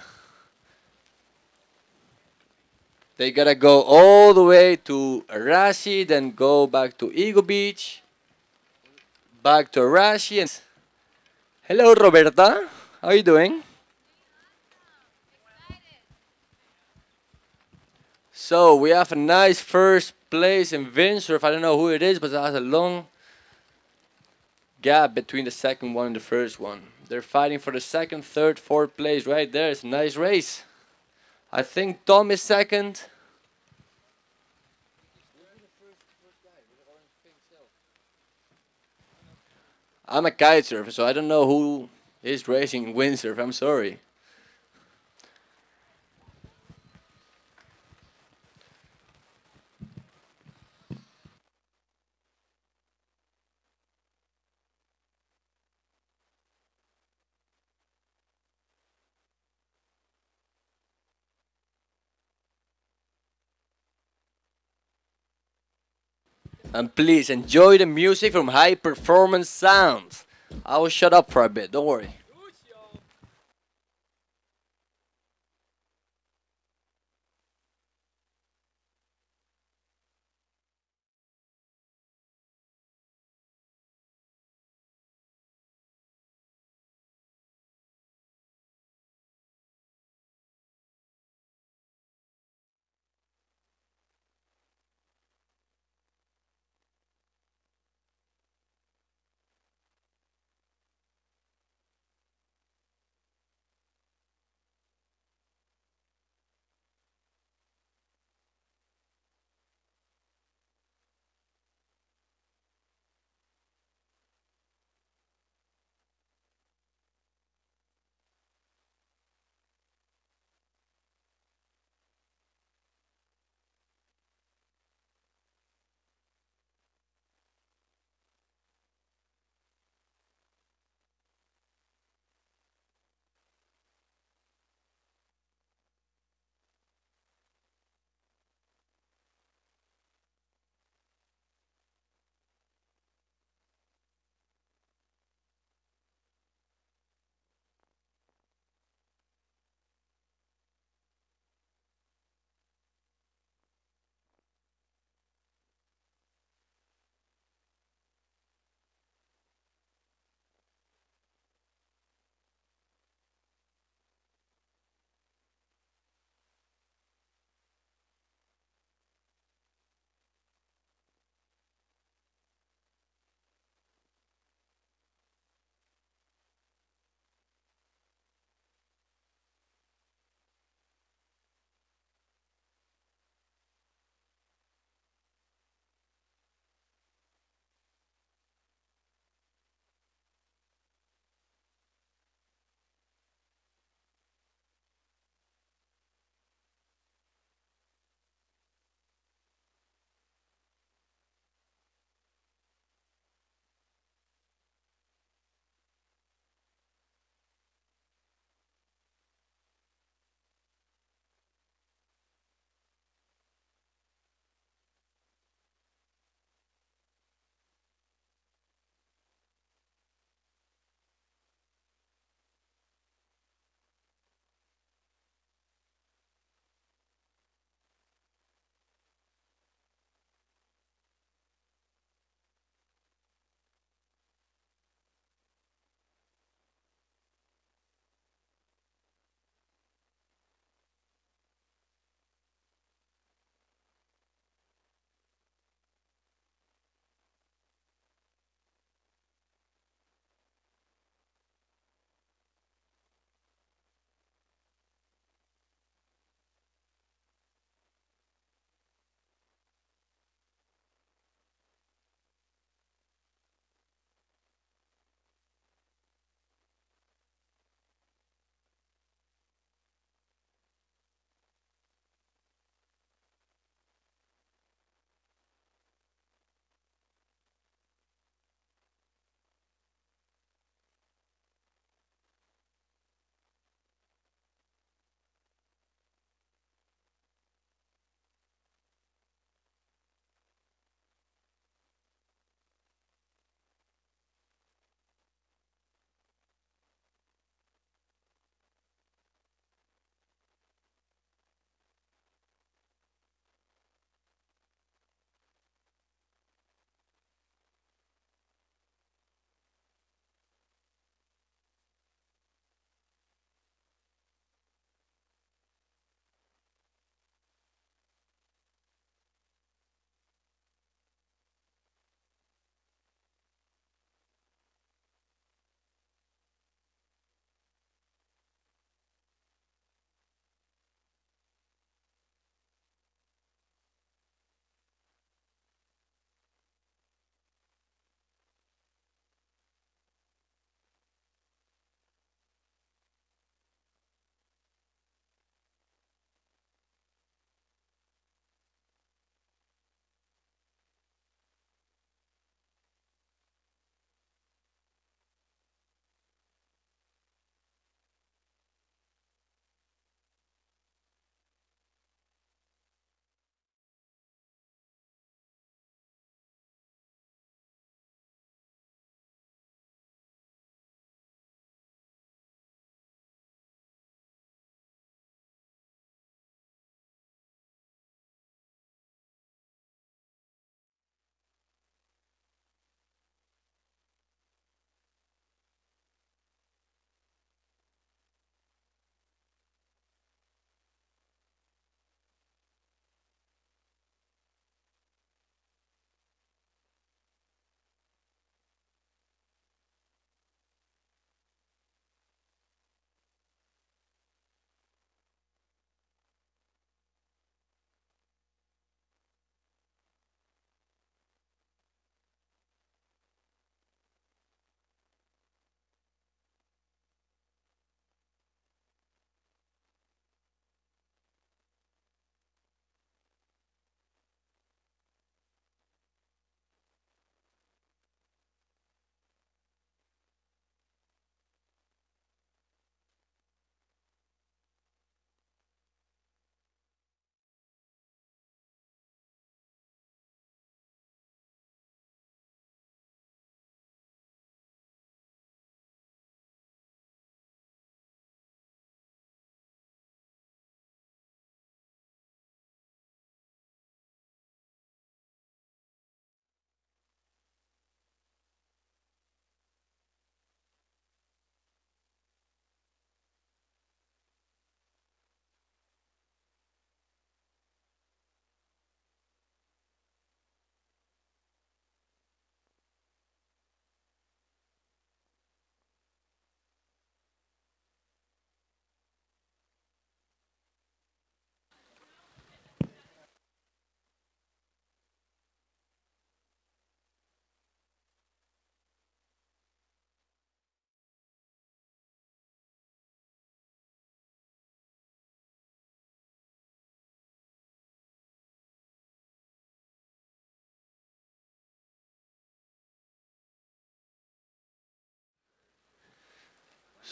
They gotta go all the way to Arashi, then go back to Eagle Beach. Back to Arashi. And hello, Roberta. How are you doing? So we have a nice first place in windsurf. I don't know who it is, but it has a long gap between the second one and the first one. They're fighting for the second, third, fourth place right there. It's a nice race. I think Tom is second. I'm a kite surfer, so I don't know who is racing in windsurf. I'm sorry. And please enjoy the music from High Performance Sounds. I will shut up for a bit, don't worry.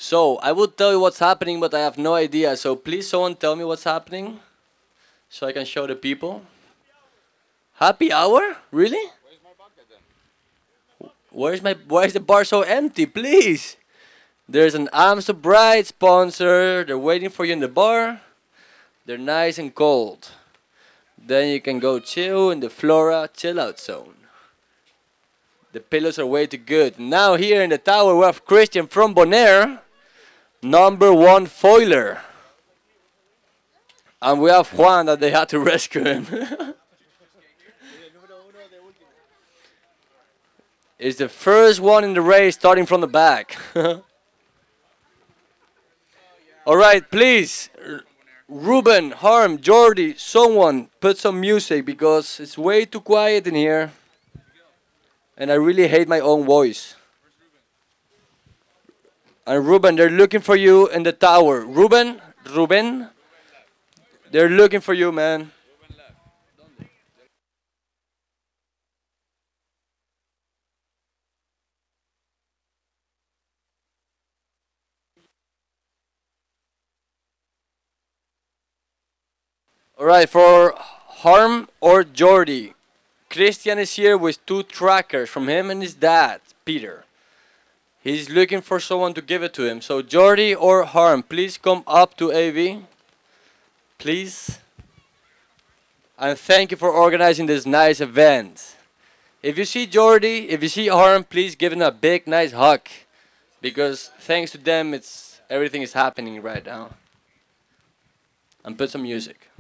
So I will tell you what's happening, but I have no idea. So please, someone tell me what's happening, so I can show the people. Happy hour? Really? Where's my? Why is the bar so empty? Please. There's an Amstel Bright sponsor. They're waiting for you in the bar. They're nice and cold. Then you can go chill in the Flora chill out zone. The pillows are way too good. Now here in the tower we have Christian from Bonaire, number one foiler. And we have Juan that they had to rescue him. It's the first one in the race starting from the back. Alright, please. Ruben, Harm, Jordi, someone put some music because it's way too quiet in here. And I really hate my own voice. And Ruben, they're looking for you in the tower. Ruben, Ruben, they're looking for you, man. Alright, for Harm or Jordi, Christian is here with two trackers from him and his dad, Peter. He's looking for someone to give it to him. So Jordi or Harm, please come up to A V. Please. And thank you for organizing this nice event. If you see Jordi, if you see Harm, please give him a big, nice hug. Because thanks to them, it's everything is happening right now. And put some music.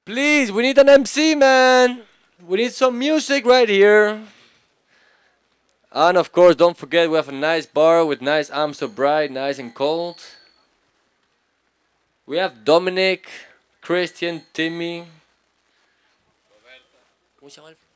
Please, we need an M C, man. We need some music right here. And of course, don't forget we have a nice bar with nice amps so bright, nice and cold. We have Dominic, Christian, Timmy. ¿Cómo se llama el?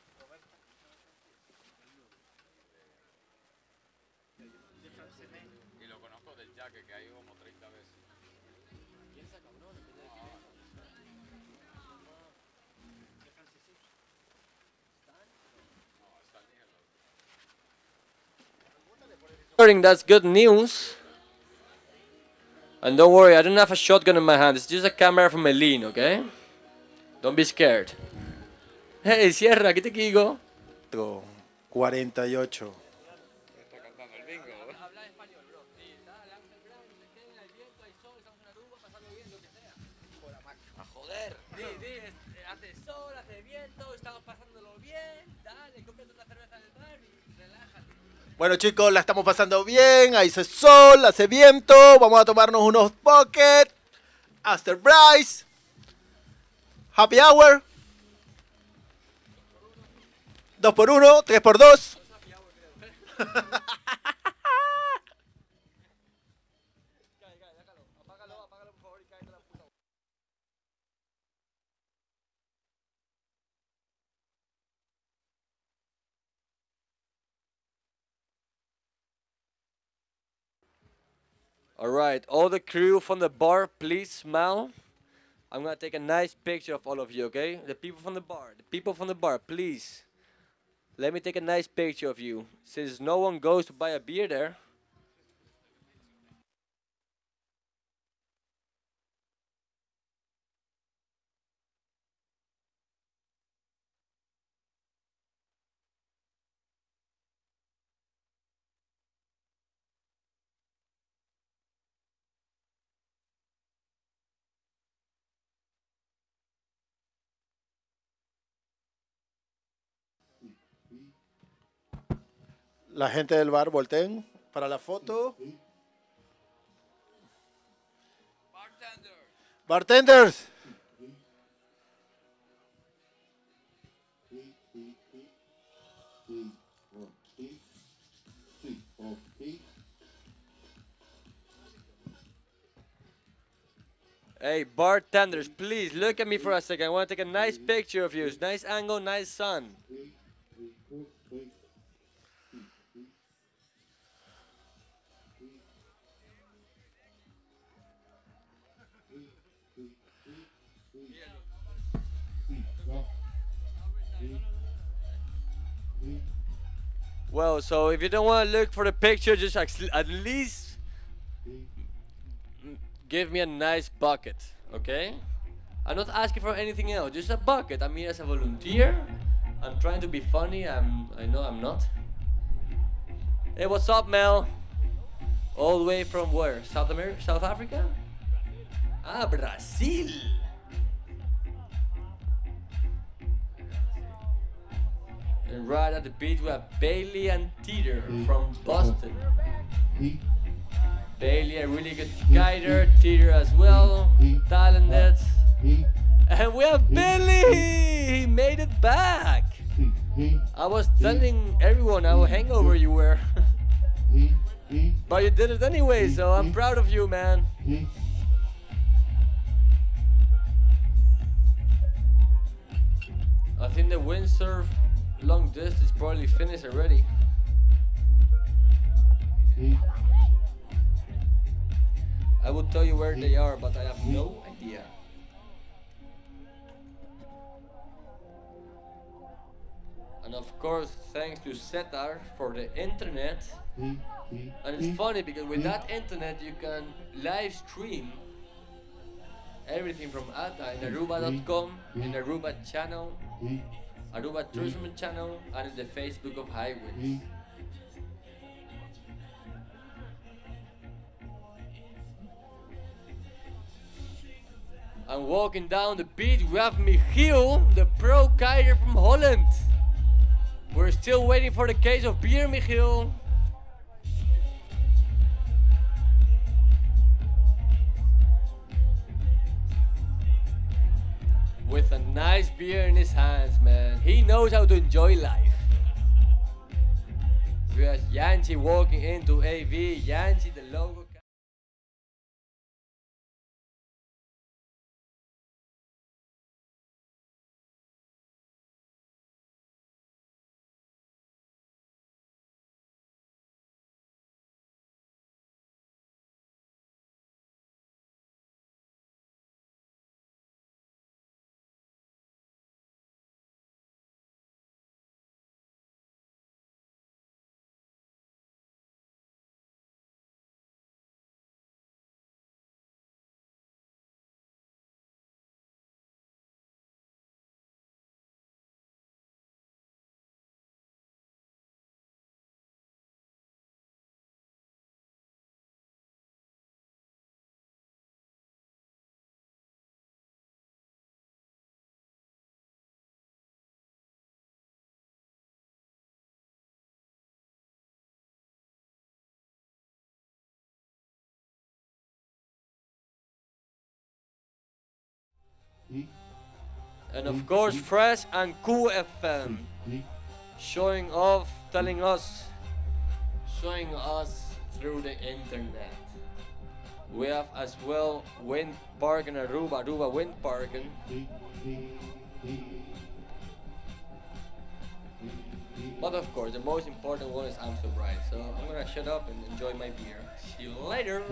That's good news. And don't worry, I don't have a shotgun in my hand. It's just a camera from Eileen, okay? Don't be scared. Hey, Sierra, ¿qué te digo? cuarenta y ocho. Joder, di, di, hace sol, hace viento, estamos pasándolo bien, dale, cómprate una cerveza en el bar y relájate. Bueno chicos, la estamos pasando bien, ahí hace sol, hace viento, vamos a tomarnos unos pocket, After Bryce, Happy Hour, dos por uno, tres por dos. Alright, all the crew from the bar, please smile. I'm gonna take a nice picture of all of you, okay? The people from the bar, the people from the bar, please. Let me take a nice picture of you. Since no one goes to buy a beer there. La gente del bar, volteen para la foto. Bartenders. Hey, bartenders, please look at me for a second. I want to take a nice picture of you. Nice angle, nice sun. Well, so if you don't want to look for the picture, just at least give me a nice bucket, okay? I'm not asking for anything else, just a bucket. I mean, as a volunteer, I'm trying to be funny. I'm, I know I'm not. Hey, what's up, Mel? All the way from where? South America? South Africa? Ah, Brazil. And right at the beach we have Bailey and Teeter from Boston. Bailey, a really good guider, Teeter as well, talented. And we have Billy! He made it back! I was telling everyone how hangover you were. But you did it anyway, so I'm proud of you, man. I think the windsurf long distance probably finished already. I will tell you where they are, but I have no idea. And of course, thanks to Setar for the internet. And it's funny because with that internet you can live stream everything from Ata in Aruba dot com, in Aruba channel, Aruba Tourism channel, and in the Facebook of Highwinds. And walking down the beach we have Michiel, the pro kiter from Holland. We're still waiting for the case of beer, Michiel. with a nice beer in his hands, man. He knows how to enjoy life. We have Yanchi walking into A V. Yanchi, the logo. And of course, Fresh and Cool F M, showing off, telling us, showing us through the internet. We have as well Wind Park in Aruba, Aruba Wind Park. But of course, the most important one is I'm So Bright. So I'm gonna shut up and enjoy my beer. See you later.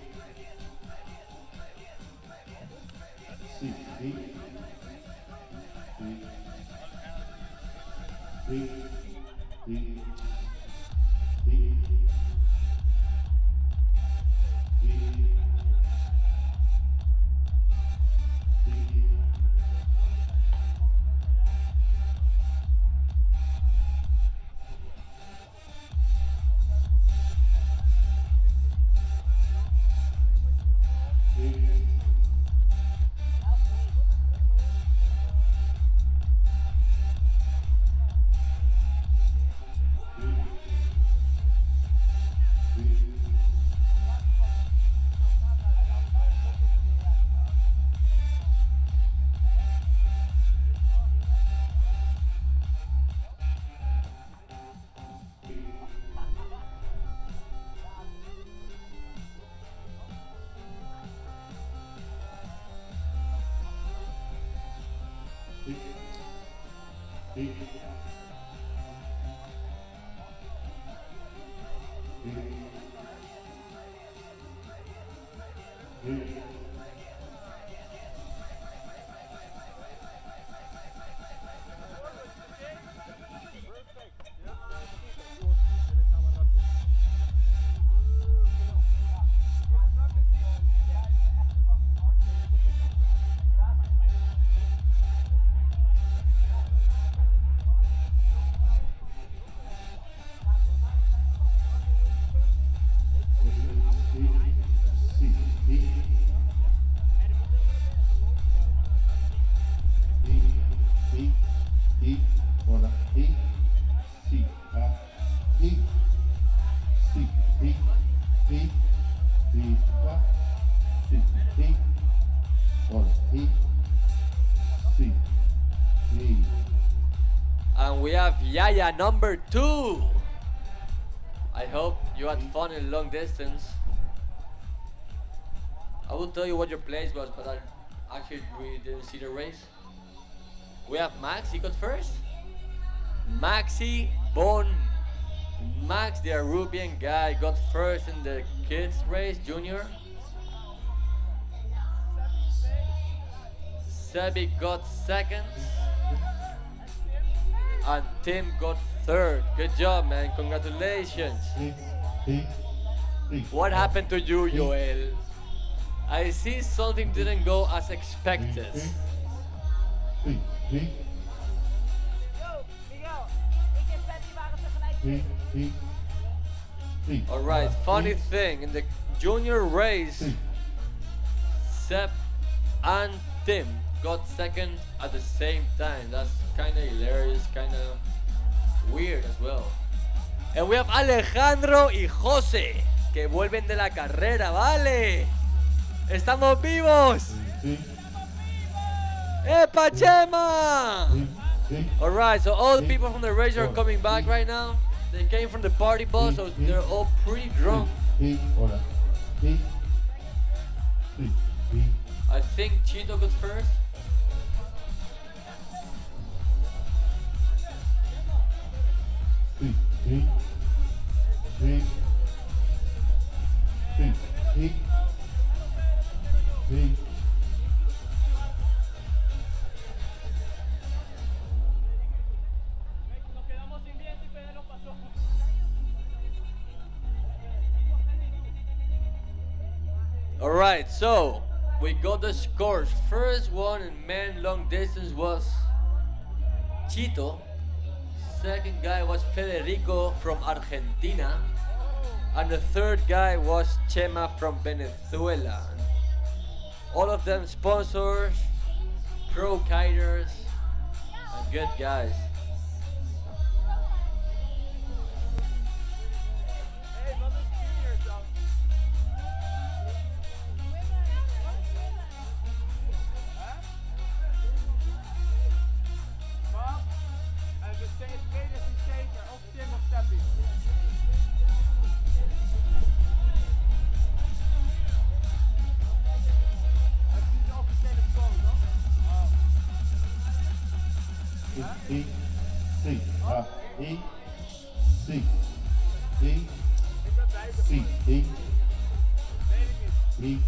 And we have Yaya number two. I hope you had fun in long distance. I will tell you what your place was, but I actually we didn't see the race. We have Max, he got first. Maxi Bon. Max, the Arubian guy, got first in the kids race, junior. Sebi got second. And Tim got third. Good job, man. Congratulations. What happened to you, Joel? I see something didn't go as expected. Alright, funny thing, in the junior race, Seb and Tim got second at the same time. That's kind of hilarious, kind of weird as well. And we have Alejandro y José, que vuelven de la carrera, ¿vale? ¡Estamos vivos! Epa Chema! Alright, so all the people from the race are coming back right now. They came from the party bus, so they're all pretty drunk. I think Chito goes first. Alright, so we got the scores. First one in men long distance was Chito. Second guy was Federico from Argentina. And the third guy was Chema from Venezuela. All of them sponsors, pro kiters, and good guys. E, C, A, E, C, E, C, E, E,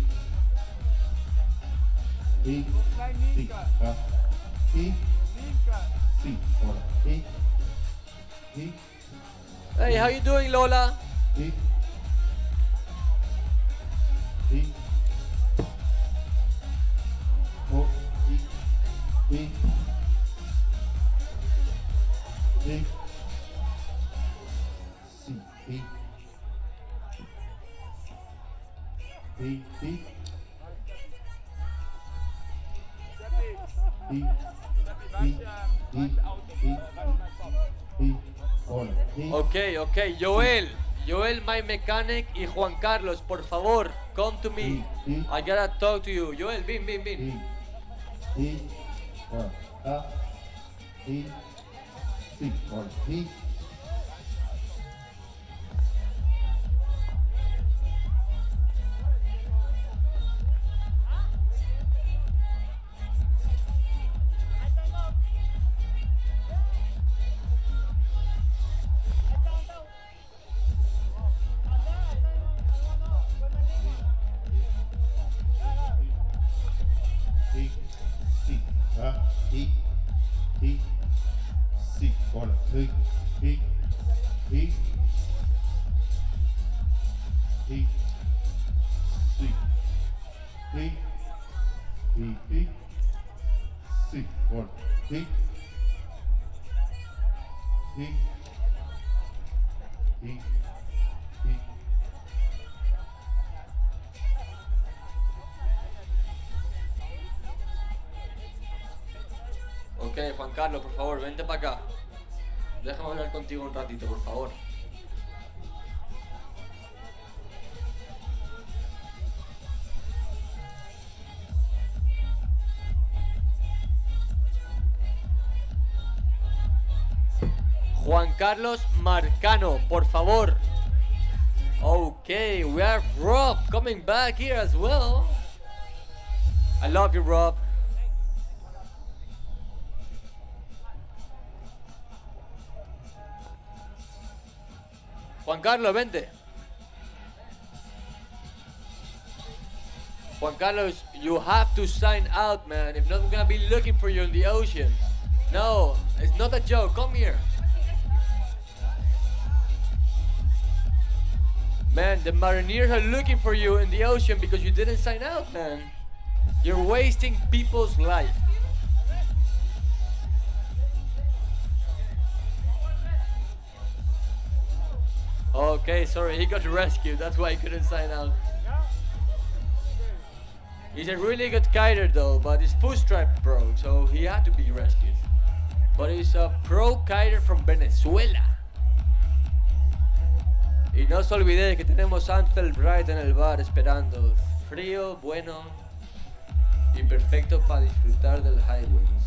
E, C, A, E, C, hola, E, E. Hey, how you doing, Lola? E, E, O, E, E. E, C, E, E, E, E, E, E, E, E, hola, E. Ok, ok, Joel, Joel, my mechanic, y Juan Carlos, por favor, come to me. E, E, I gotta talk to you. Joel, bin, bin, bin. E, E, hola, A, E. Sí, hola, sí. Sí, sí, ah, sí, sí. Sí, hola, sí, sí, sí, sí, sí, sí, sí, sí, sí, hola, sí, sí, sí, sí. Ok, Juan Carlos, por favor, vente para acá. Déjame hablar contigo un ratito, por favor. Juan Carlos Marcano, por favor. Okay, we have Rob coming back here as well. I love you, Rob. Juan Carlos, vente. Juan Carlos, you have to sign out, man. If not, I'm gonna be looking for you in the ocean. No, it's not a joke. Come here. Man, the Marineers are looking for you in the ocean because you didn't sign out, man. You're wasting people's life. Okay, sorry, he got rescued. That's why he couldn't sign out. He's a really good kiter though, but his foot stripe broke, so he had to be rescued. But he's a pro kiter from Venezuela. Y no se olvide que tenemos Ansel Bright en el bar esperando. Frío, bueno. y perfecto para disfrutar del high winds.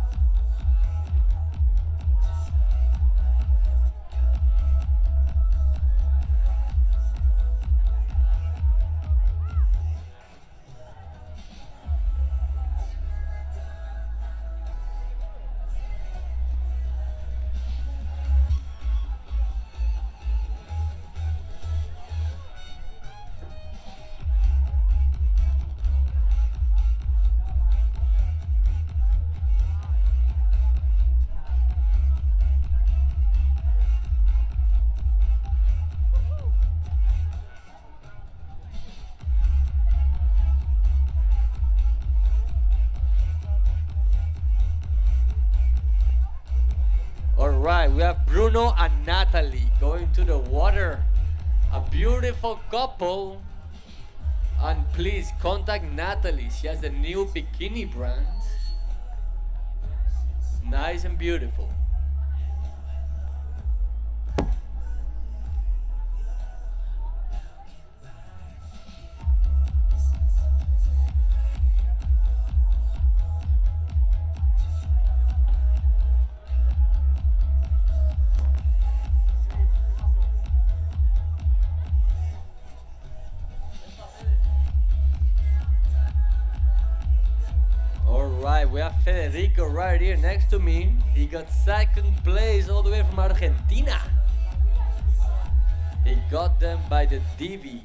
Alright, we have Bruno and Natalie going to the water. A beautiful couple. And please contact Natalie. She has the new bikini brand. Nice and beautiful. Alright, we have Federico right here next to me. He got second place all the way from Argentina. He got them by the D V.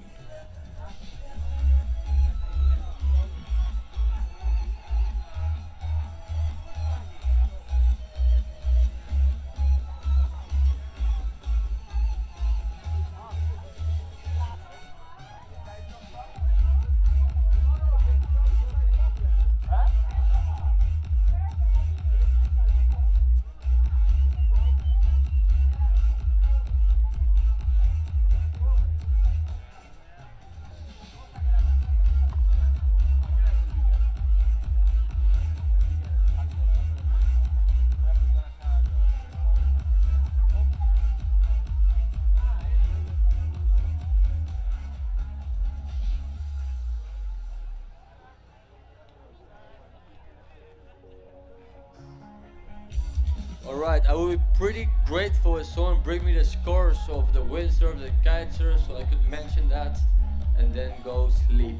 Alright, I would be pretty grateful if someone bring me the scores of the windsurf, the kitesurf, so I could mention that and then go sleep.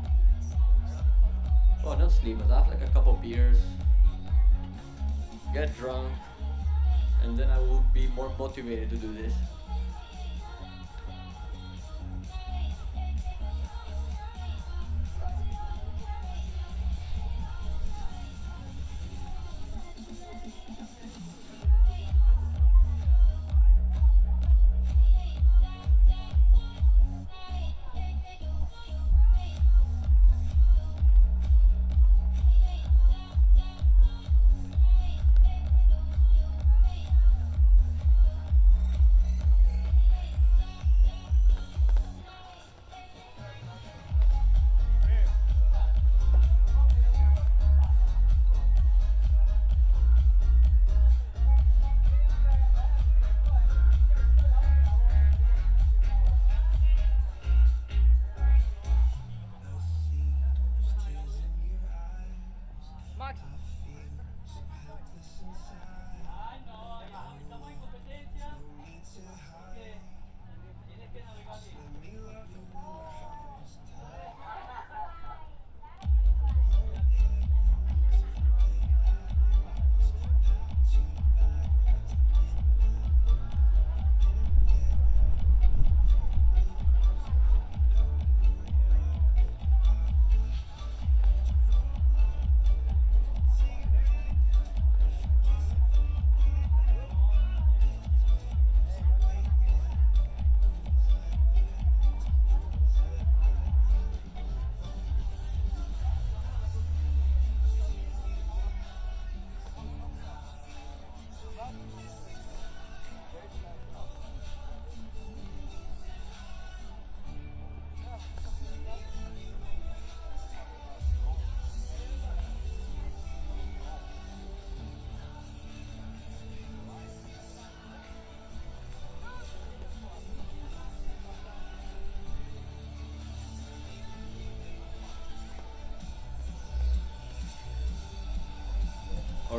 Oh, not sleep, but have like a couple beers, get drunk, and then I will be more motivated to do this.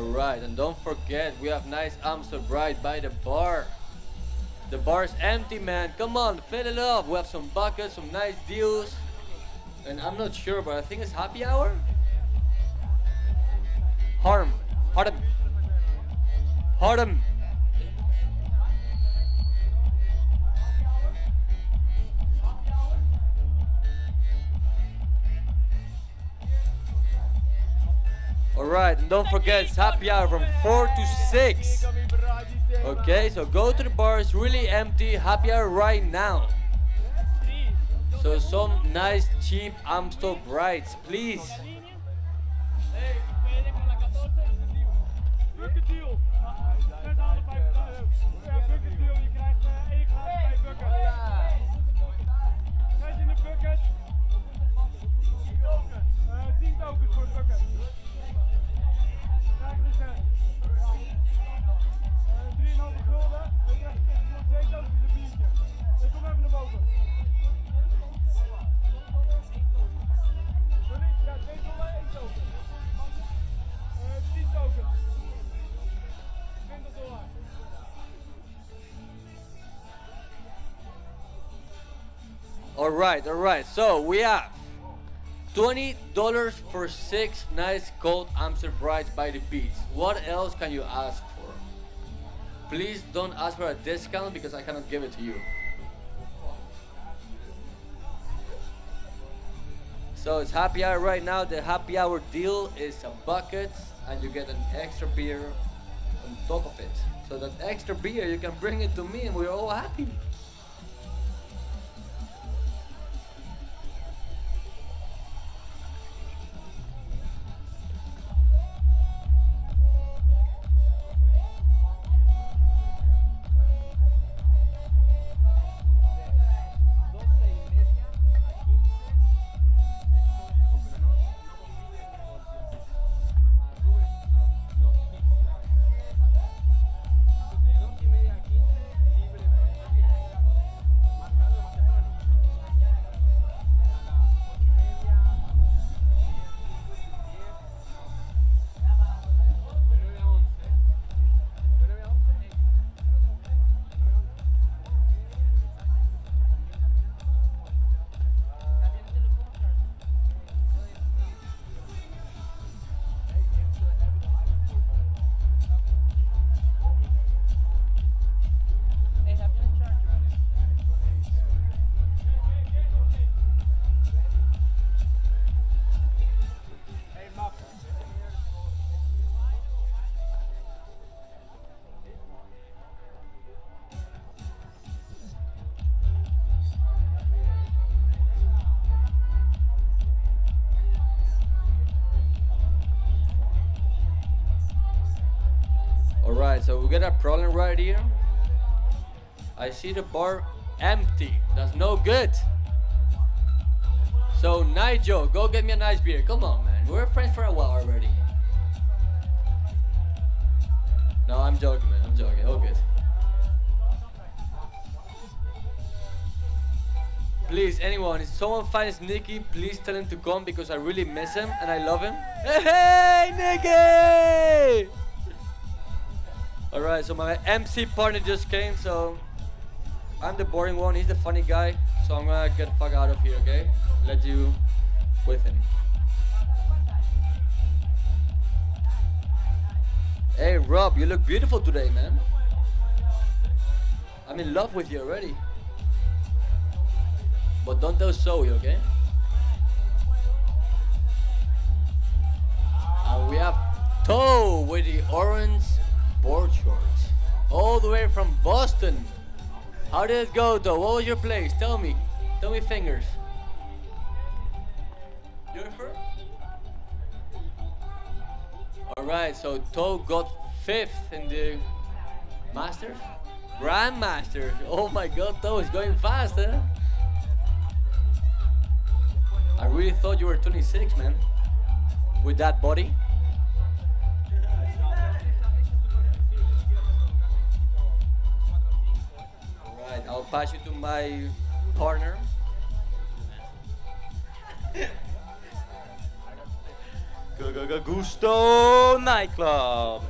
Alright, and don't forget, we have nice Amstel right by the bar. The bar's empty, man. Come on, fill it up. We have some buckets, some nice deals. And I'm not sure, but I think it's happy hour? Harm. Harm. Harm. Alright, and don't forget, it's happy hour from four to six. Okay, so go to the bar, it's really empty, happy hour right now. So some nice cheap Amstel Brights, please. Alright, alright, so we have twenty dollars for six nice cold Amstel Brights by the beach. What else can you ask for? Please don't ask for a discount because I cannot give it to you. So it's happy hour right now. The happy hour deal is a bucket and you get an extra beer on top of it. So that extra beer you can bring it to me and we're all happy. Alright, so we got a problem right here. I see the bar empty. That's no good. So Nigel, go get me a nice beer. Come on, man. We're friends for a while already. No, I'm joking, man. I'm joking. All good. Please, anyone, if someone finds Nicky, please tell him to come because I really miss him and I love him. Hey, Nicky! Alright, so my M C partner just came, so I'm the boring one, he's the funny guy, so I'm gonna get the fuck out of here, okay? Let you with him. Hey Rob, you look beautiful today, man. I'm in love with you already. But don't tell Zoe, okay? And we have Toe with the orange board shorts. All the way from Boston. How did it go, Toe? What was your place? Tell me. Tell me fingers. Jennifer? Alright, so Toe got fifth in the Masters? Grandmaster. Oh my god, Toe is going fast, huh? I really thought you were twenty-six, man. With that body. Alright, I'll pass you to my partner. Gusto nightclub.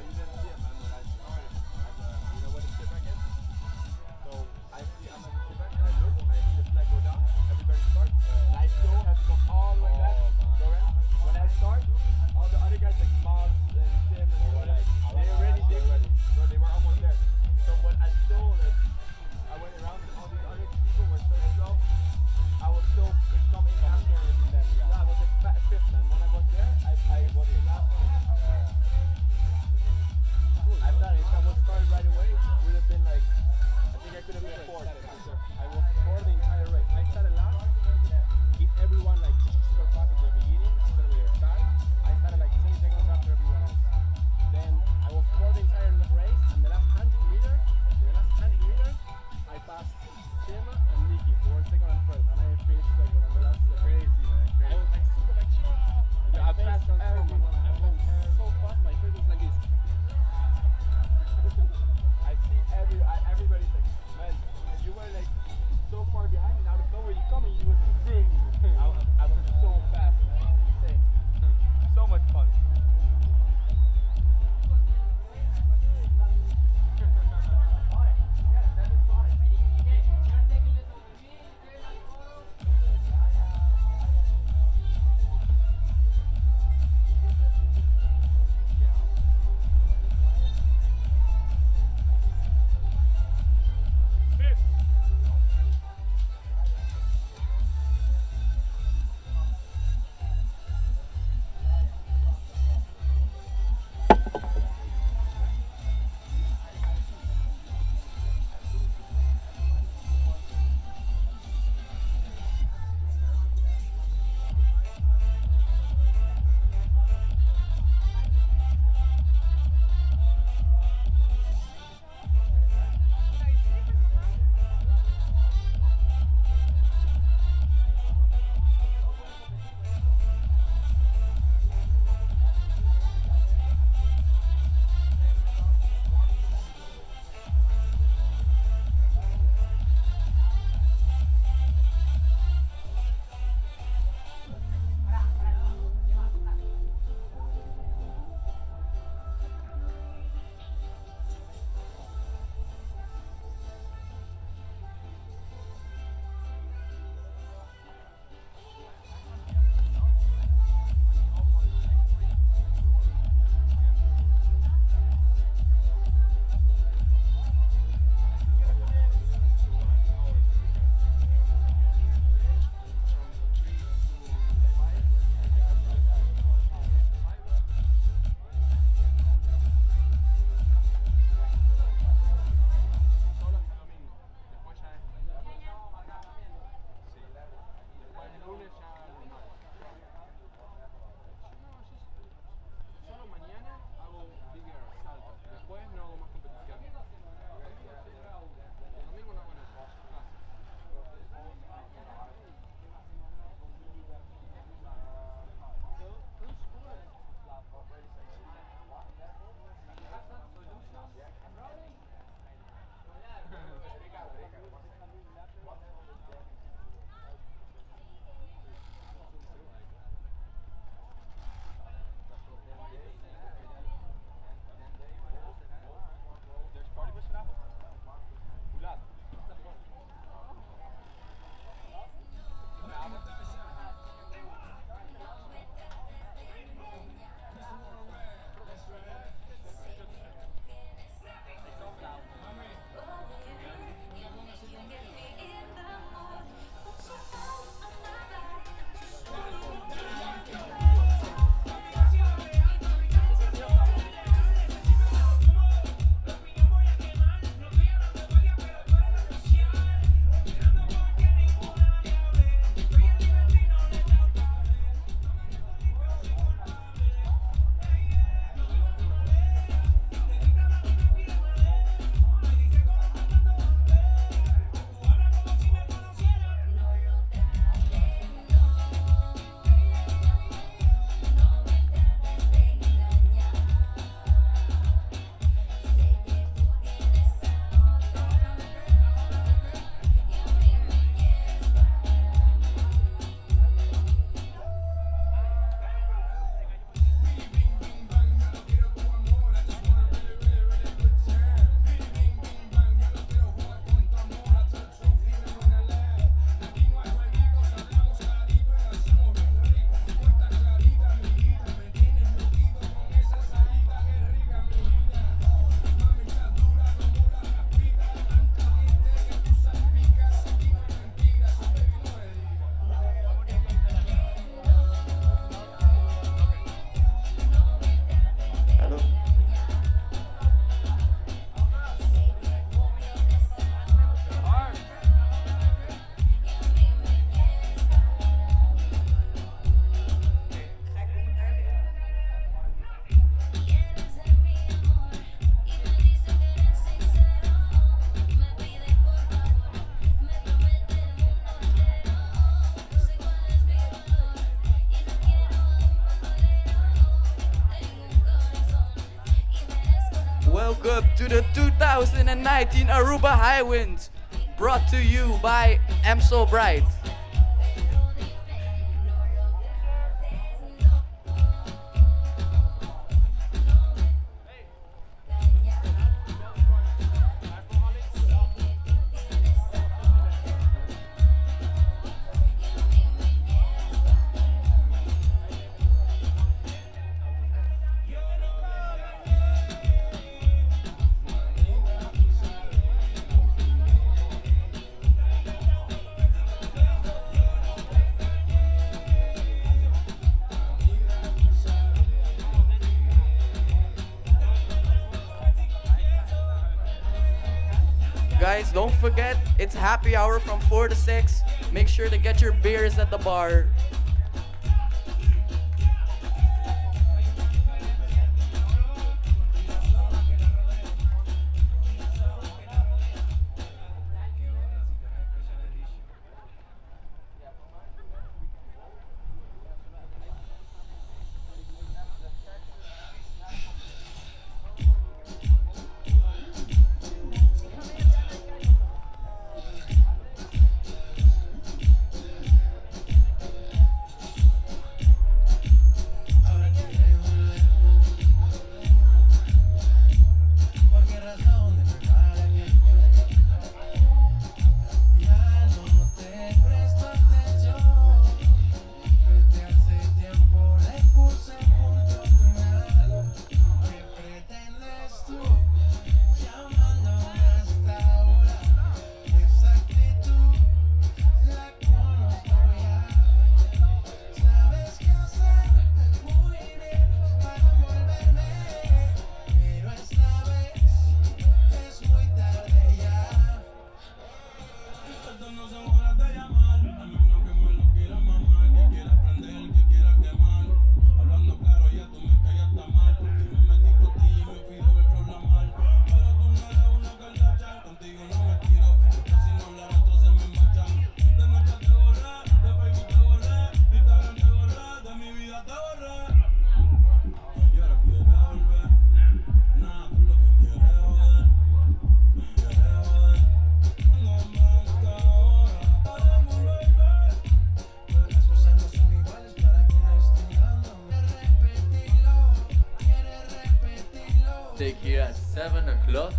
to the two thousand nineteen Aruba High Winds, brought to you by I'm So Bright. Guys, don't forget, it's happy hour from four to six. Make sure to get your beers at the bar. Take here at seven o'clock.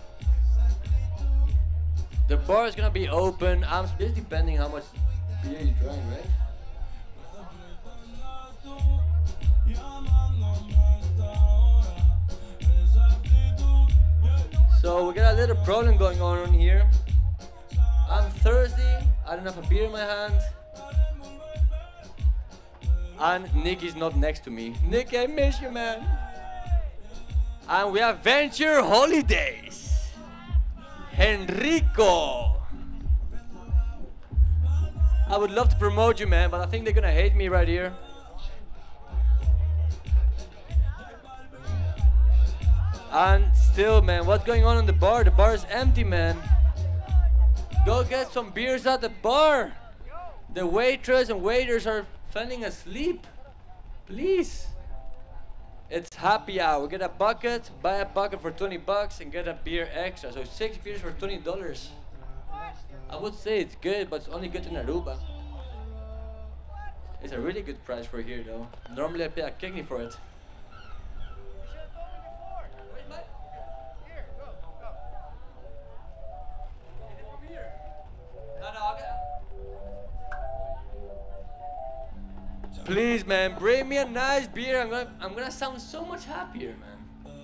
The bar is gonna be open. I'm just depending how much beer you drank, right? So we got a little problem going on here. I'm thirsty. I don't have a beer in my hand. And Nicky's not next to me. Nicky, I miss you, man. And we have Venture Holidays. Enrico. I would love to promote you, man, but I think they're gonna hate me right here. And still, man, what's going on in the bar? The bar is empty, man. Go get some beers at the bar. The waitress and waiters are falling asleep. Please. It's happy hour. Get a bucket, buy a bucket for twenty bucks, and get a beer extra. So six beers for twenty dollars. I would say it's good, but it's only good in Aruba. It's a really good price for here, though. Normally I pay a kidney for it. Please, man, bring me a nice beer. I'm gonna, I'm gonna sound so much happier, man.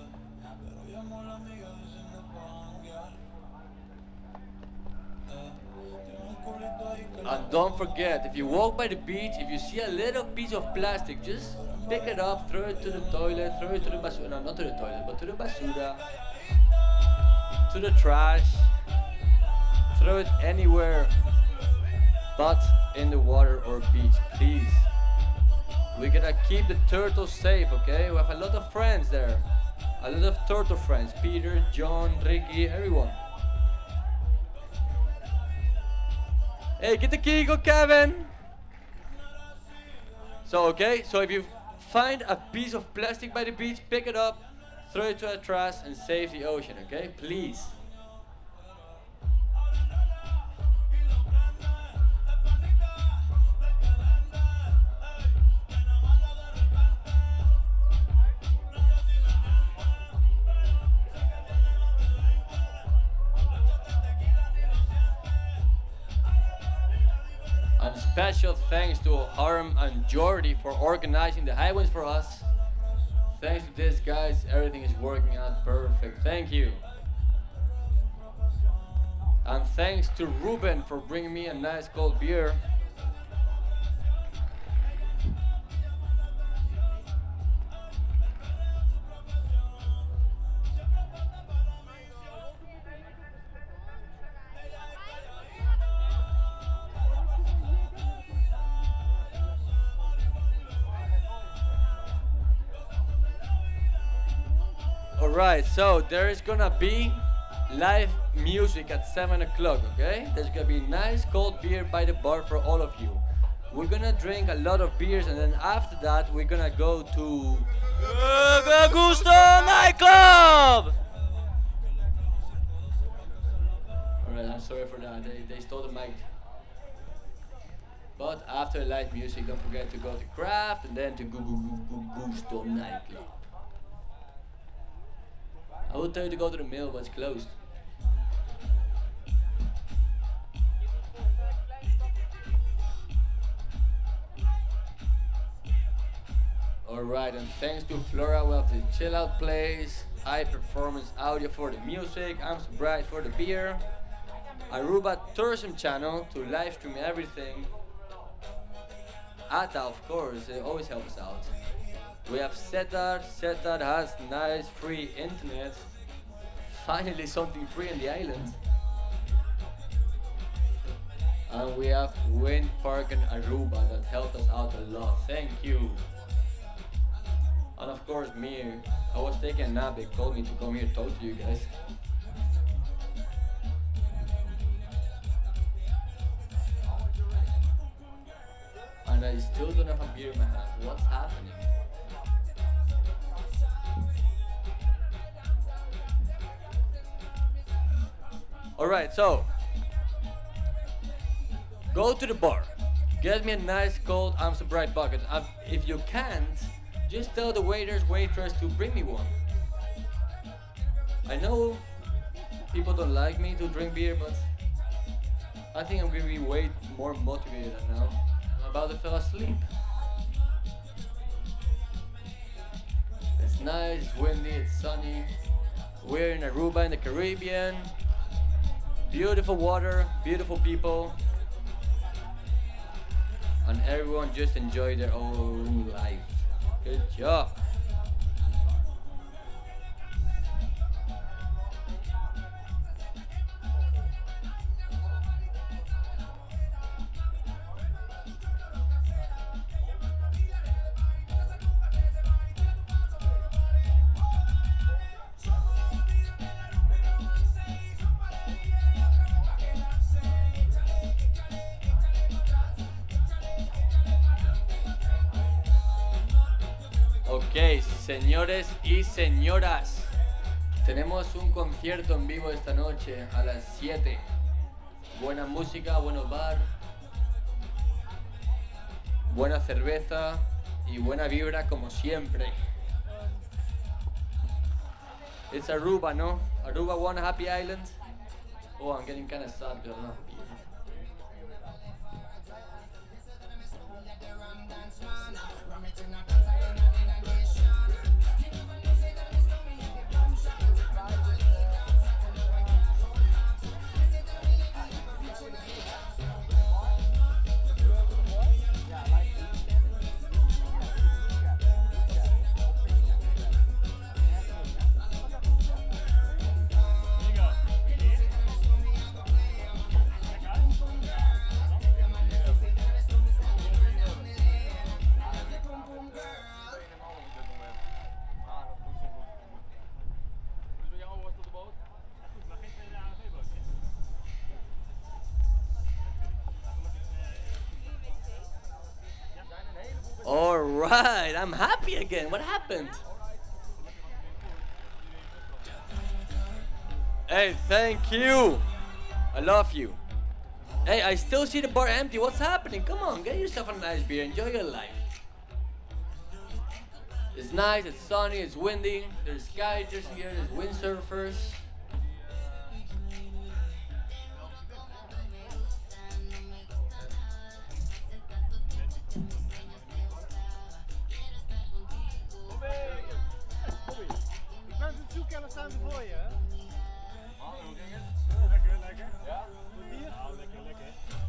And don't forget, if you walk by the beach, if you see a little piece of plastic, just pick it up, throw it to the toilet, throw it to the basura. No, not to the toilet, but to the basura, to the trash. Throw it anywhere but in the water or beach, please. We gotta keep the turtles safe, okay? We have a lot of friends there. A lot of turtle friends. Peter, John, Ricky, everyone. Hey, get the key, go Kevin! So, okay, so if you find a piece of plastic by the beach, pick it up, throw it to the trash and save the ocean, okay? Please. And special thanks to Harm and Jordi for organizing the highways for us. Thanks to this, guys, everything is working out perfect. Thank you. And thanks to Ruben for bringing me a nice cold beer. Alright, so there is gonna be live music at seven o'clock, okay? There's gonna be nice cold beer by the bar for all of you. We're gonna drink a lot of beers, and then after that we're gonna go to uh, Gusto nightclub! Alright, I'm sorry for that, they, they stole the mic. But after live music, don't forget to go to Craft and then to Gu- Gu- Gu- Gusto nightclub. I would tell you to go to the mill, but it's closed. Alright, and thanks to Flora, we have the chill out place, high performance audio for the music, I'm so bright for the beer, Aruba Tourism channel to live stream everything, Ata of course, they always help us out. We have Setar, Setar has nice free internet, finally something free in the island. And we have Wind Park and Aruba that helped us out a lot, thank you. And of course me, I was taking a nap, they called me to come here to talk to you guys. And I still don't have a beer in my hand, what's happening? Alright, so go to the bar, get me a nice cold Amstel Bright bucket. Uh, if you can't, just tell the waiters, waitress to bring me one. I know people don't like me to drink beer, but I think I'm gonna be way more motivated now. I'm about to fall asleep. It's nice, it's windy, it's sunny. We're in Aruba in the Caribbean. Beautiful water, beautiful people. And everyone just enjoy their own life. Good job. Ok, señores y señoras, tenemos un concierto en vivo esta noche a las siete. Buena música, buenos bar, buena cerveza y buena vibra como siempre. It's Aruba, no? Aruba one happy island? Oh, I'm getting kind of sad because I don't have beer. Alright, I'm happy again. What happened? Hey, thank you. I love you. Hey, I still see the bar empty. What's happening? Come on, get yourself a nice beer. Enjoy your life. It's nice, it's sunny, it's windy. There's skaters here, there's windsurfers. Ik ben het zoeken en dan staan ze voor je, hè? Lekker, lekker. Ja? Hier? Ja, lekker, lekker.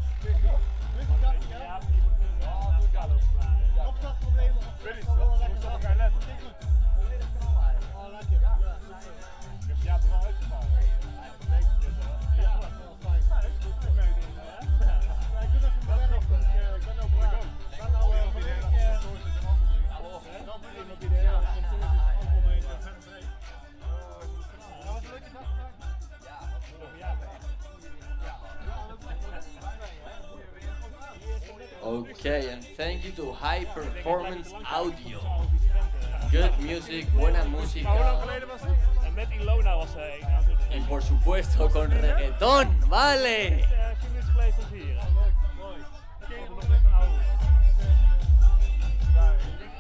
Ja, ja, doe ik al op. Opstartprobleem. Weet je, we moeten op elkaar letten. Oh, lekker. Ja, ik heb ja, er wel uitgevaren. Ja, dat denk ik dus, hè. Ja, dat is wel fijn. Ik ben het niet, hè. Ik ben even op werk, dus ik ben ook voor de Ik ben nou op werk. Hallo, hè? Dat is een idee. Ja, dat is een algemeen. Dat was een leuke dag vandaag. Ja, dat is ja. Okay, and thank you to High Performance Audio. Good music, buena Maar hoe lang música. geleden was het? En met Ilona was hij. Y por supuesto con reggaetón, vale. tien minuten geleden stond hier. Mooi. Ik heb er nog net van oude. Daar.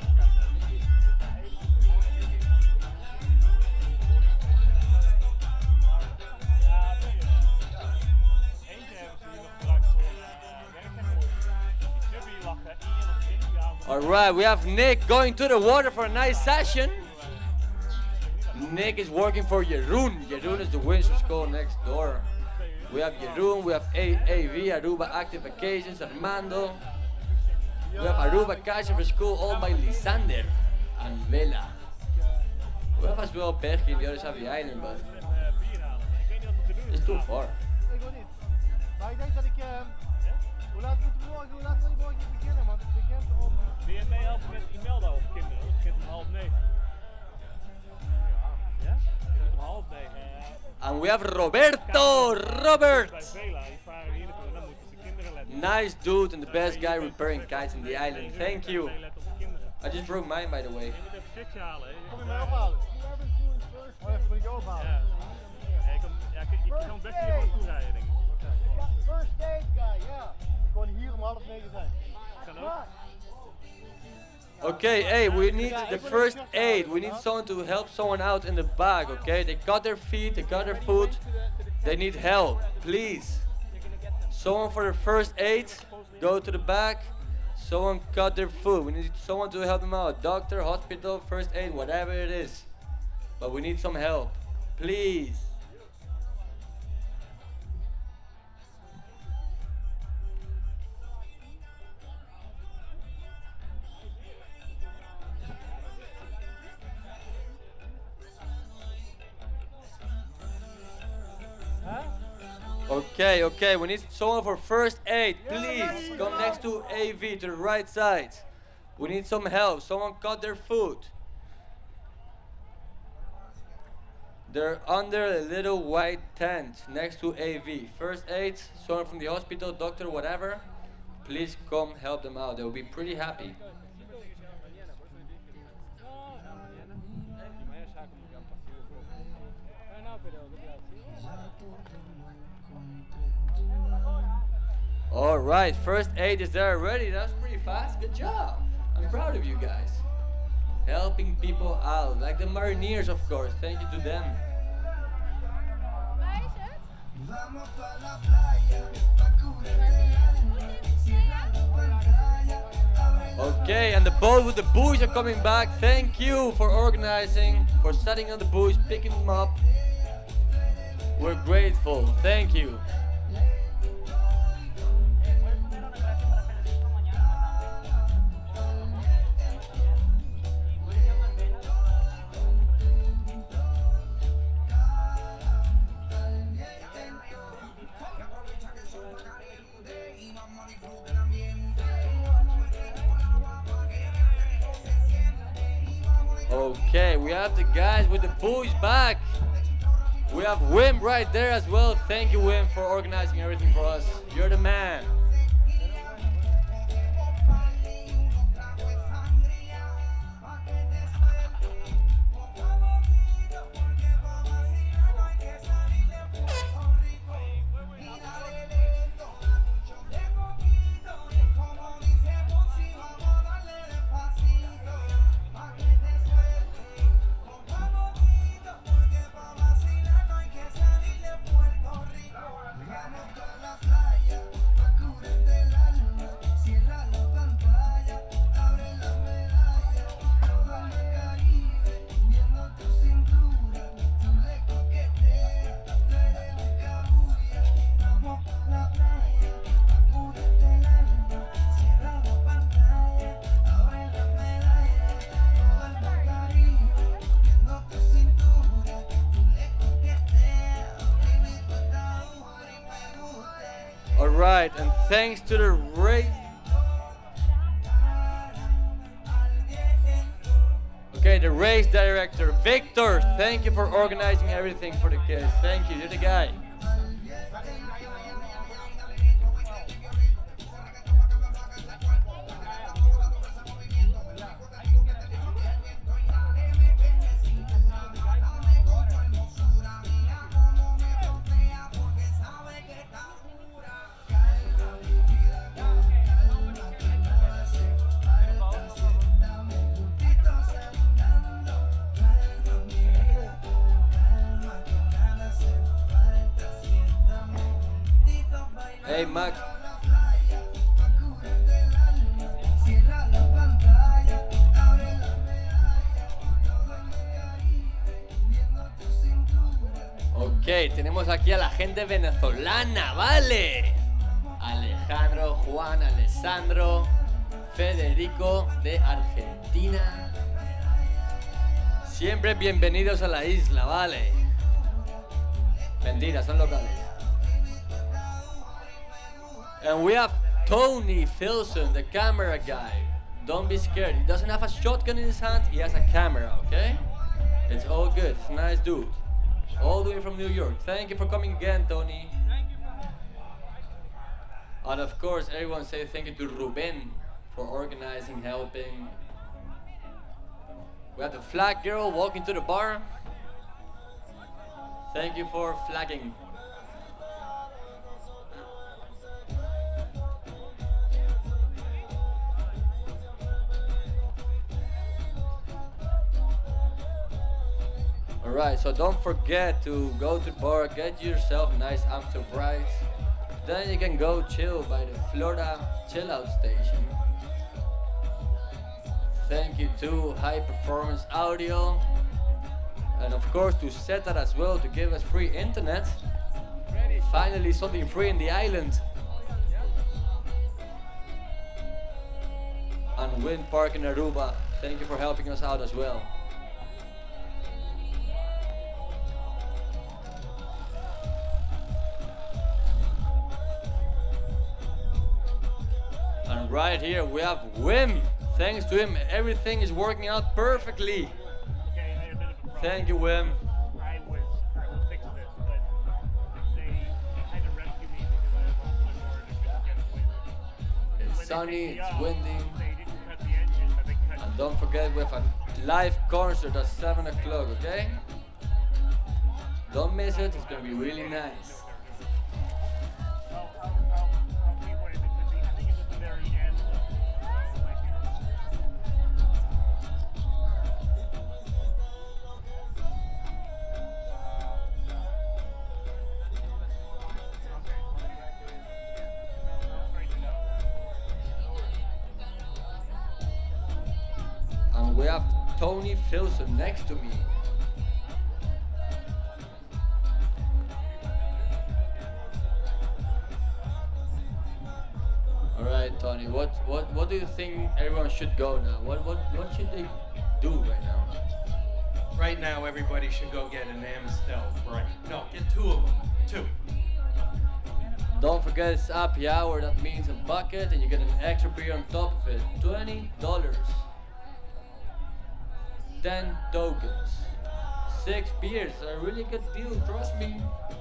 Ja, zie je. Eentje hebben ze hier nog gebruikt voor werknemers. Die chubby lag er Ian of Cindy aan. Alright, we have Nick going to the water for a nice session. Nick is working for Jeroen. Jeroen is the Windsor School next door. We have Jeroen, we have A AV, Aruba Active Vacations, Armando. We have Aruba Vacation for School owned by Lisander and Vela. We have as well Perky on the other side of the island, but it's too far. Ik wil niet. Maar ik denk dat ik... Uh, hoe laat moeten we morgen, hoe laat wil je morgen beginnen? Want het begint om... Wil je meehelpen met Imelda over kinderen? Het begint om half negen. Ja? Het begint om half negen. And we have Roberto, Robert. Bij Vela, die varen hier naartoe en dan moeten ze kinderen letten. Nice dude and the best guy repairing kites in the island. Thank you. I just broke mine, by the way. Je moet even shitje halen, hè. Kom je mij ophalen? Oh, even moet ik je ophalen. Ja. Ja, je kan, ja, je, je kan best hier gewoon toe rijden, denk ik. First aid guy, ja. Gewoon hier om half negen zijn. Kan ook. Okay, hey, we need the first aid. We need someone to help someone out in the back, okay? They cut their feet, they cut their foot. They need help, please. Someone for the first aid, go to the back. Someone cut their foot. We need someone to help them out. Doctor, hospital, first aid, whatever it is. But we need some help, please. Okay, okay, we need someone for first aid, please. Come next to A V, to the right side. We need some help. Someone cut their foot. They're under a little white tent next to A V. First aid, someone from the hospital, doctor, whatever. Please come help them out. They'll be pretty happy. All right, first aid is there already. That's pretty fast. Good job. I'm proud of you guys. Helping people out, like the Marineers, of course. Thank you to them. Okay, and the boat with the buoys are coming back. Thank you for organizing, for setting up the buoys, picking them up. We're grateful. Thank you. Okay, we have the guys with the buoys back. We have Wim right there as well. Thank you, Wim, for organizing everything for us. You're the man. Alright, and thanks to the race. Okay, the race director, Victor, thank you for organizing everything for the kids. Thank you, you're the guy. Hey, Mac. Ok, tenemos aquí a la gente venezolana, ¿vale? Alejandro, Juan, Alessandro, Federico de Argentina. Siempre bienvenidos a la isla, ¿vale? Mentira, son locales. And we have Tony Filson, the camera guy. Don't be scared. He doesn't have a shotgun in his hand, he has a camera, okay? It's all good. It's a nice dude. All the way from New York. Thank you for coming again, Tony. And of course, everyone say thank you to Ruben for organizing, helping. We have the flag girl walking to the bar. Thank you for flagging. Alright, so don't forget to go to the bar, get yourself a nice after bright. Then you can go chill by the Florida Chill Out Station. Thank you to High Performance Audio. And of course to Zeta as well to give us free internet. Finally something free in the island. And Wind Park in Aruba, thank you for helping us out as well. And right here we have Wim. Thanks to him, everything is working out perfectly. Okay, I had a bit of a problem. Thank you, Wim. I was, I will fix this, but they had to rescue me because I lost my board and couldn't get it later. It's When they sunny, picked me it's up, windy. They didn't cut the engine, but they cut. And don't forget we have a live concert at seven o'clock, okay? Don't miss it, it's gonna be really nice. I'll, I'll, I'll, I'll see what it could be. I think it's at the very end. And we have Tony Filson next to me. Alright, Tony, what, what what do you think everyone should go now? What what what should they do right now? Right now, everybody should go get an Amstel. Right? No, get two of them. Two. Don't forget it's happy hour, that means a bucket and you get an extra beer on top of it. twenty dollars. ten tokens. Six beers, a really good deal, trust me.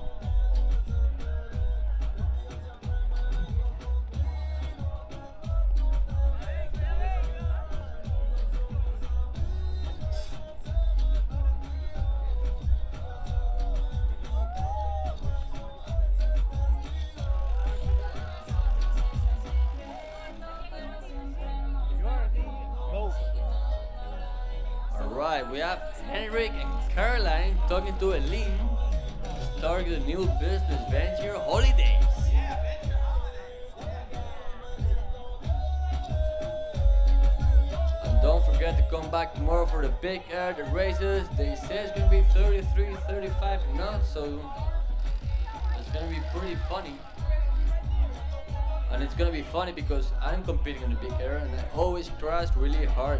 Alright, we have Henrik and Caroline talking to Eileen, starting a new business venture, holidays. the big air, the races. They say it's gonna be thirty-three, thirty-five knots, so it's gonna be pretty funny. And it's gonna be funny because I'm competing in the big air and I always crash really hard.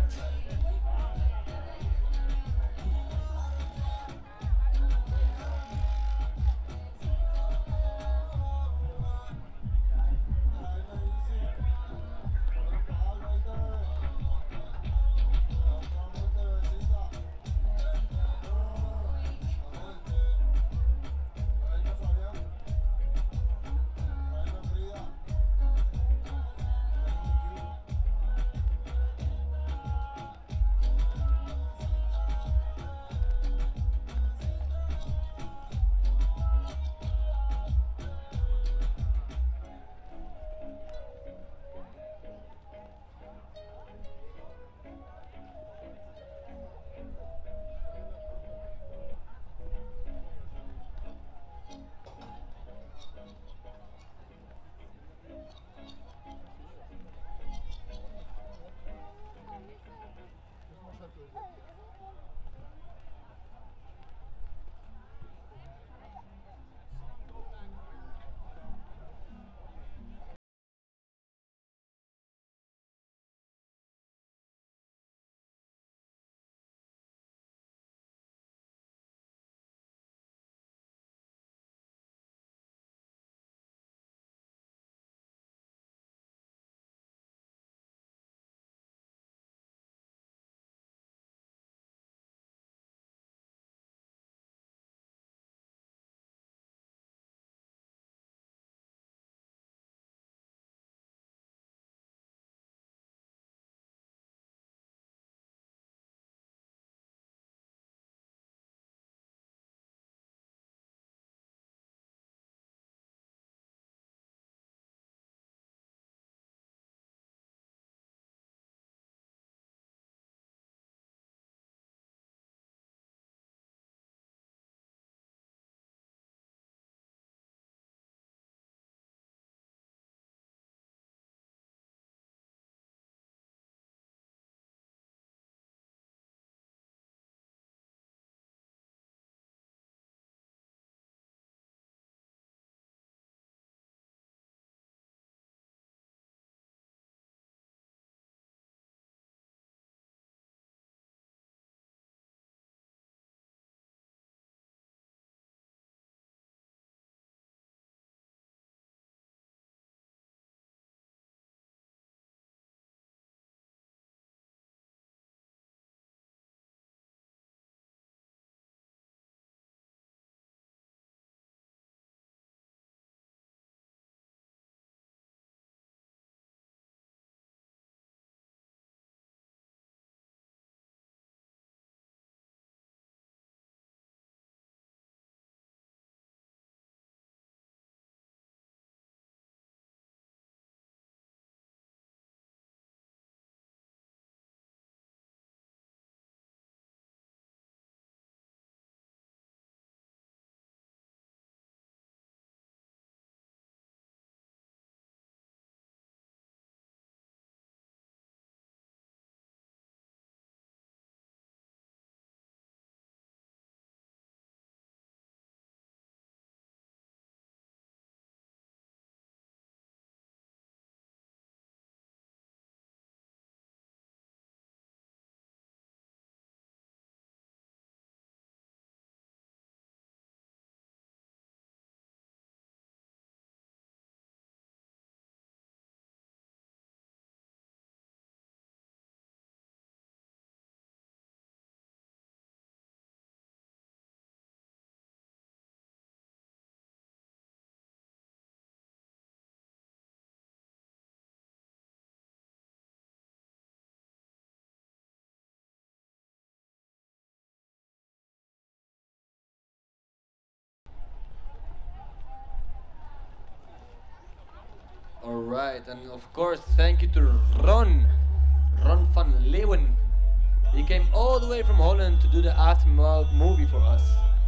Alright, and of course, thank you to Ron, Ron van Leeuwen. He came all the way from Holland to do the Aftermath movie for us.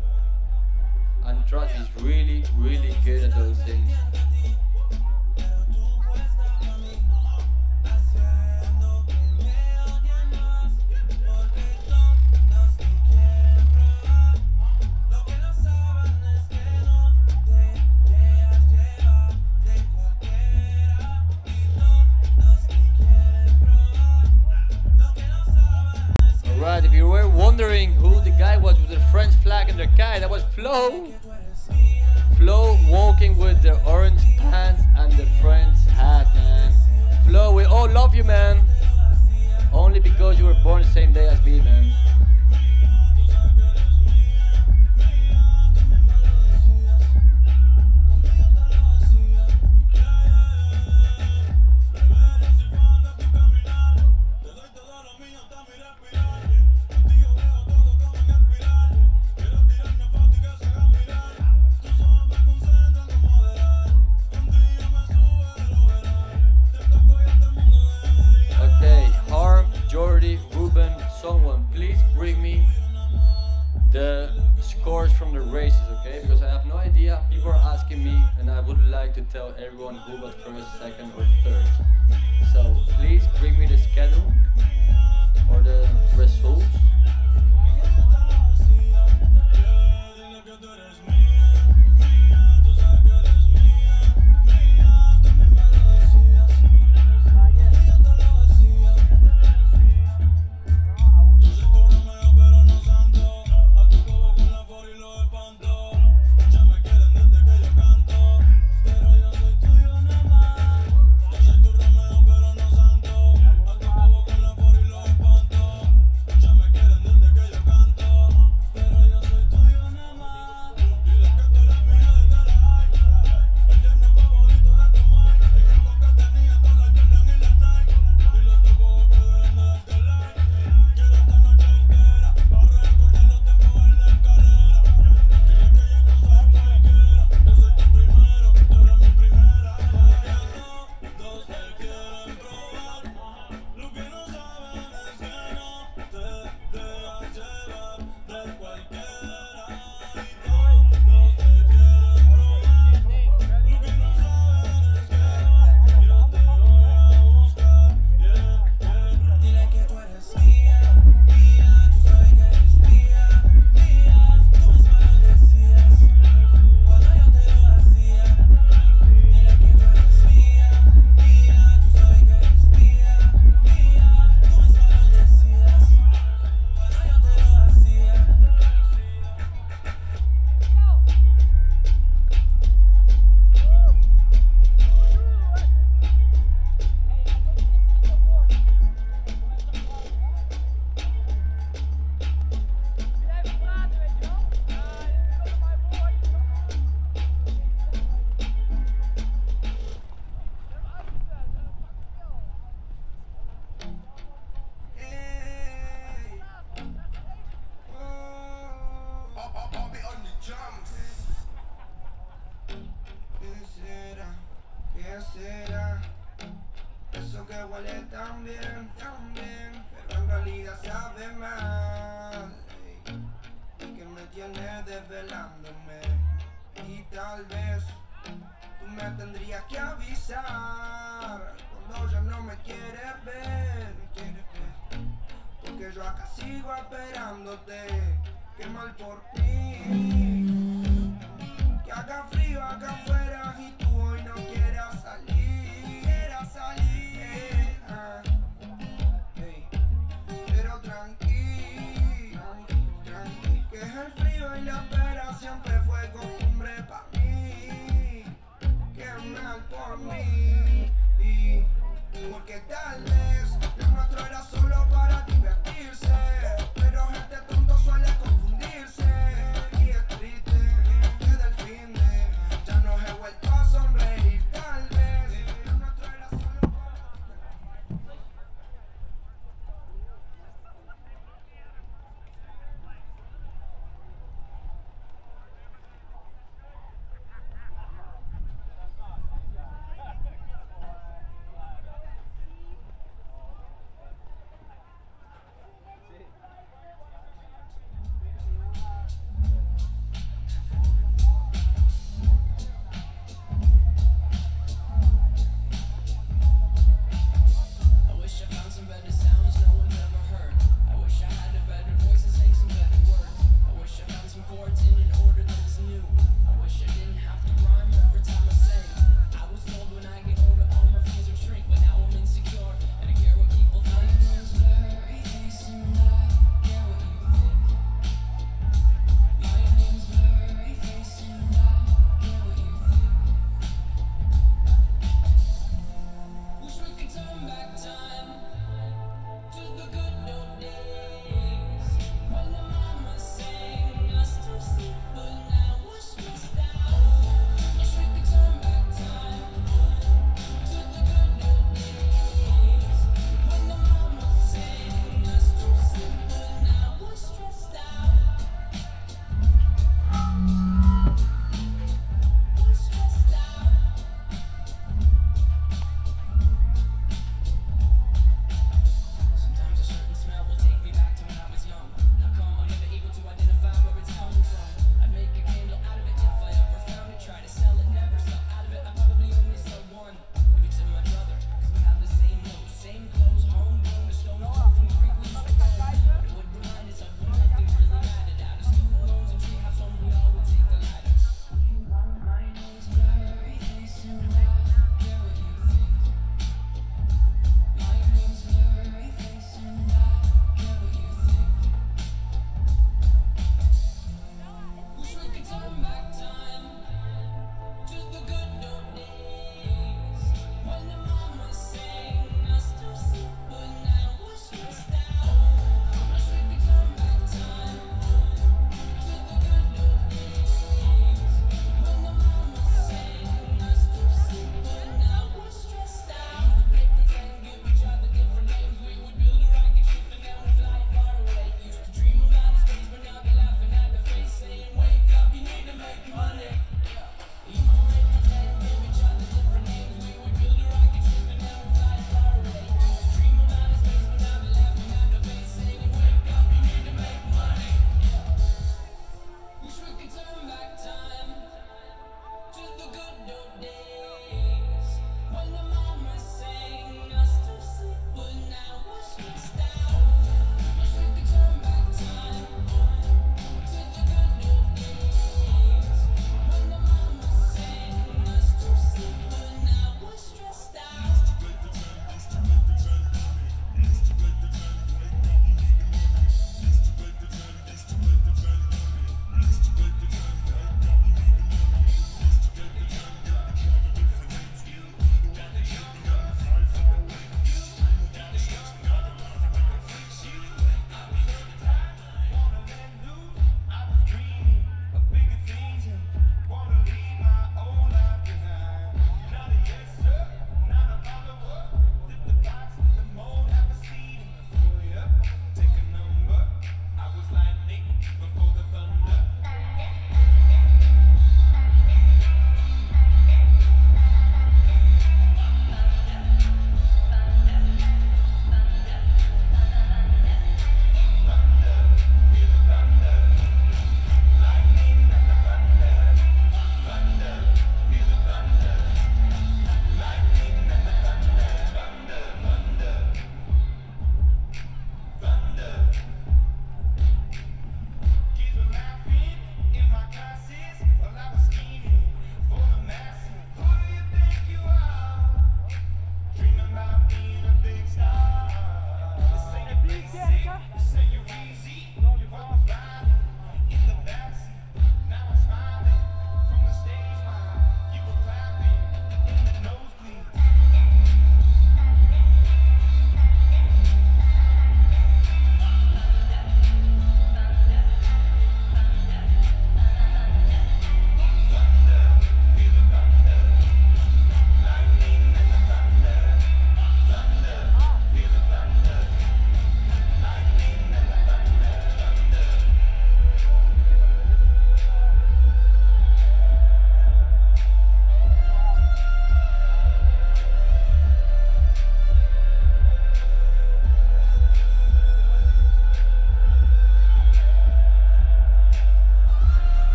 And trust, he's really, really good at those things. guy was with the French flag in the guy. That was Flo. Flo walking with the orange pants and the French hat, man. Flo, we all love you, man. Only because you were born the same day as me, man. Okay, Harm, Jordi, Ruben, someone please bring me the scores from the races, okay? Because I have no idea. People are asking me, and I would like to tell everyone who got first, second, or third. So please bring me the schedule or the results.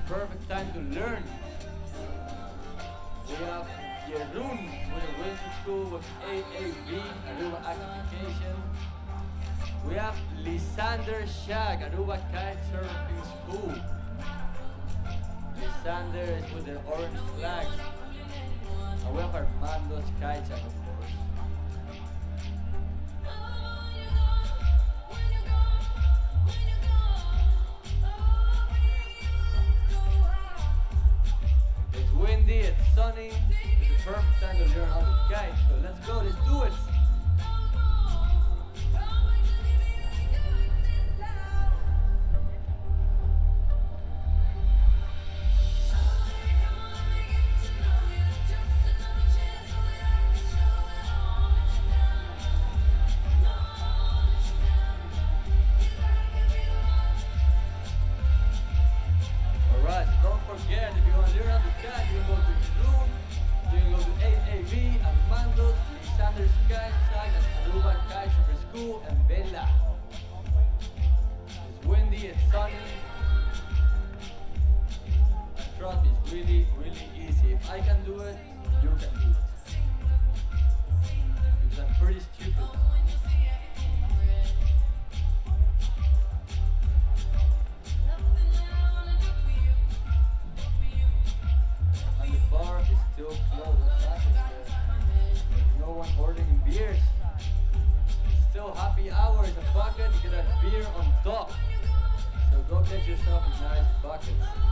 perfect time to learn. We have Jeroen with a racing school with A A V, Aruba Actification. We have Lysander Shag, Aruba Kite Surfing School. Lysander is with the orange flags. And we have Armando's Kite Shack, of course. It's windy, it's sunny. It's the perfect time to learn how to kite. So let's go, let's do it. Alright, so don't forget, if you want to learn how to kite, you can go to Jeroen, you can go to A A V, Armando's, Lysander's Kite Shack, Aruba Kite Surfing School, and Vela. It's windy, it's sunny. And trust me, it's really, really easy. If I can do it, you can do it. Because I'm pretty stupid. And the bar is still closed. What's happening there? There's no one ordering beers. It's still happy hour. It's a bucket. You get a beer on top. So go get yourself a nice bucket.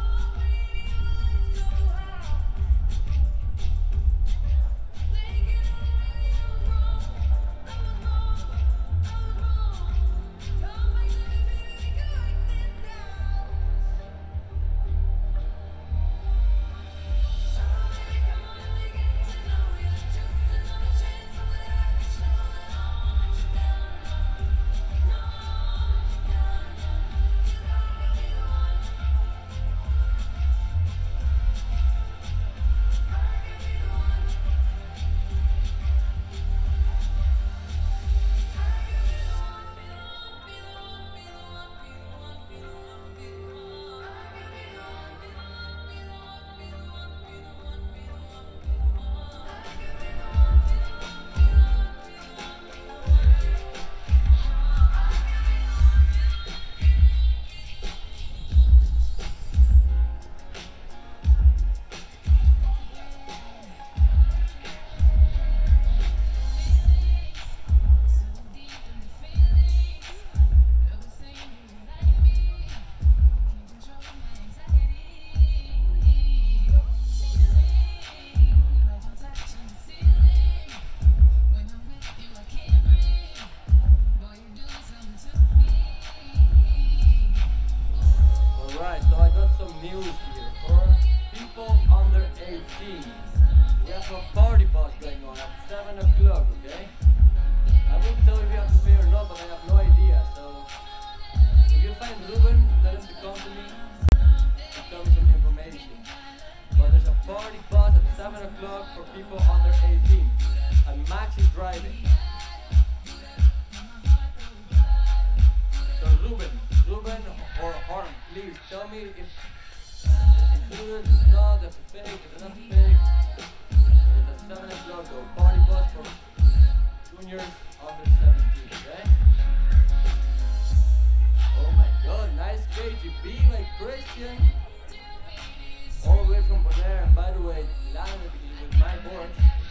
Alright, so I got some news here. For people under eighteen, we have a party bus going on at seven o'clock, okay? I will tell you if you have to pay or not, but I have no idea. So, if you find Ruben, tell him to come to me and tell me some information. But there's a party bus at seven o'clock for people under eighteen, and Max is driving. So Ruben, Ruben or Harm, please tell me if it's included, if it's not, if it's fake, if it's not fake. It's at seven o'clock, so party bus for juniors under seventeen, okay? Oh my god, nice K G B by Christian. All the way from Bonaire, and by the way, landed with my board.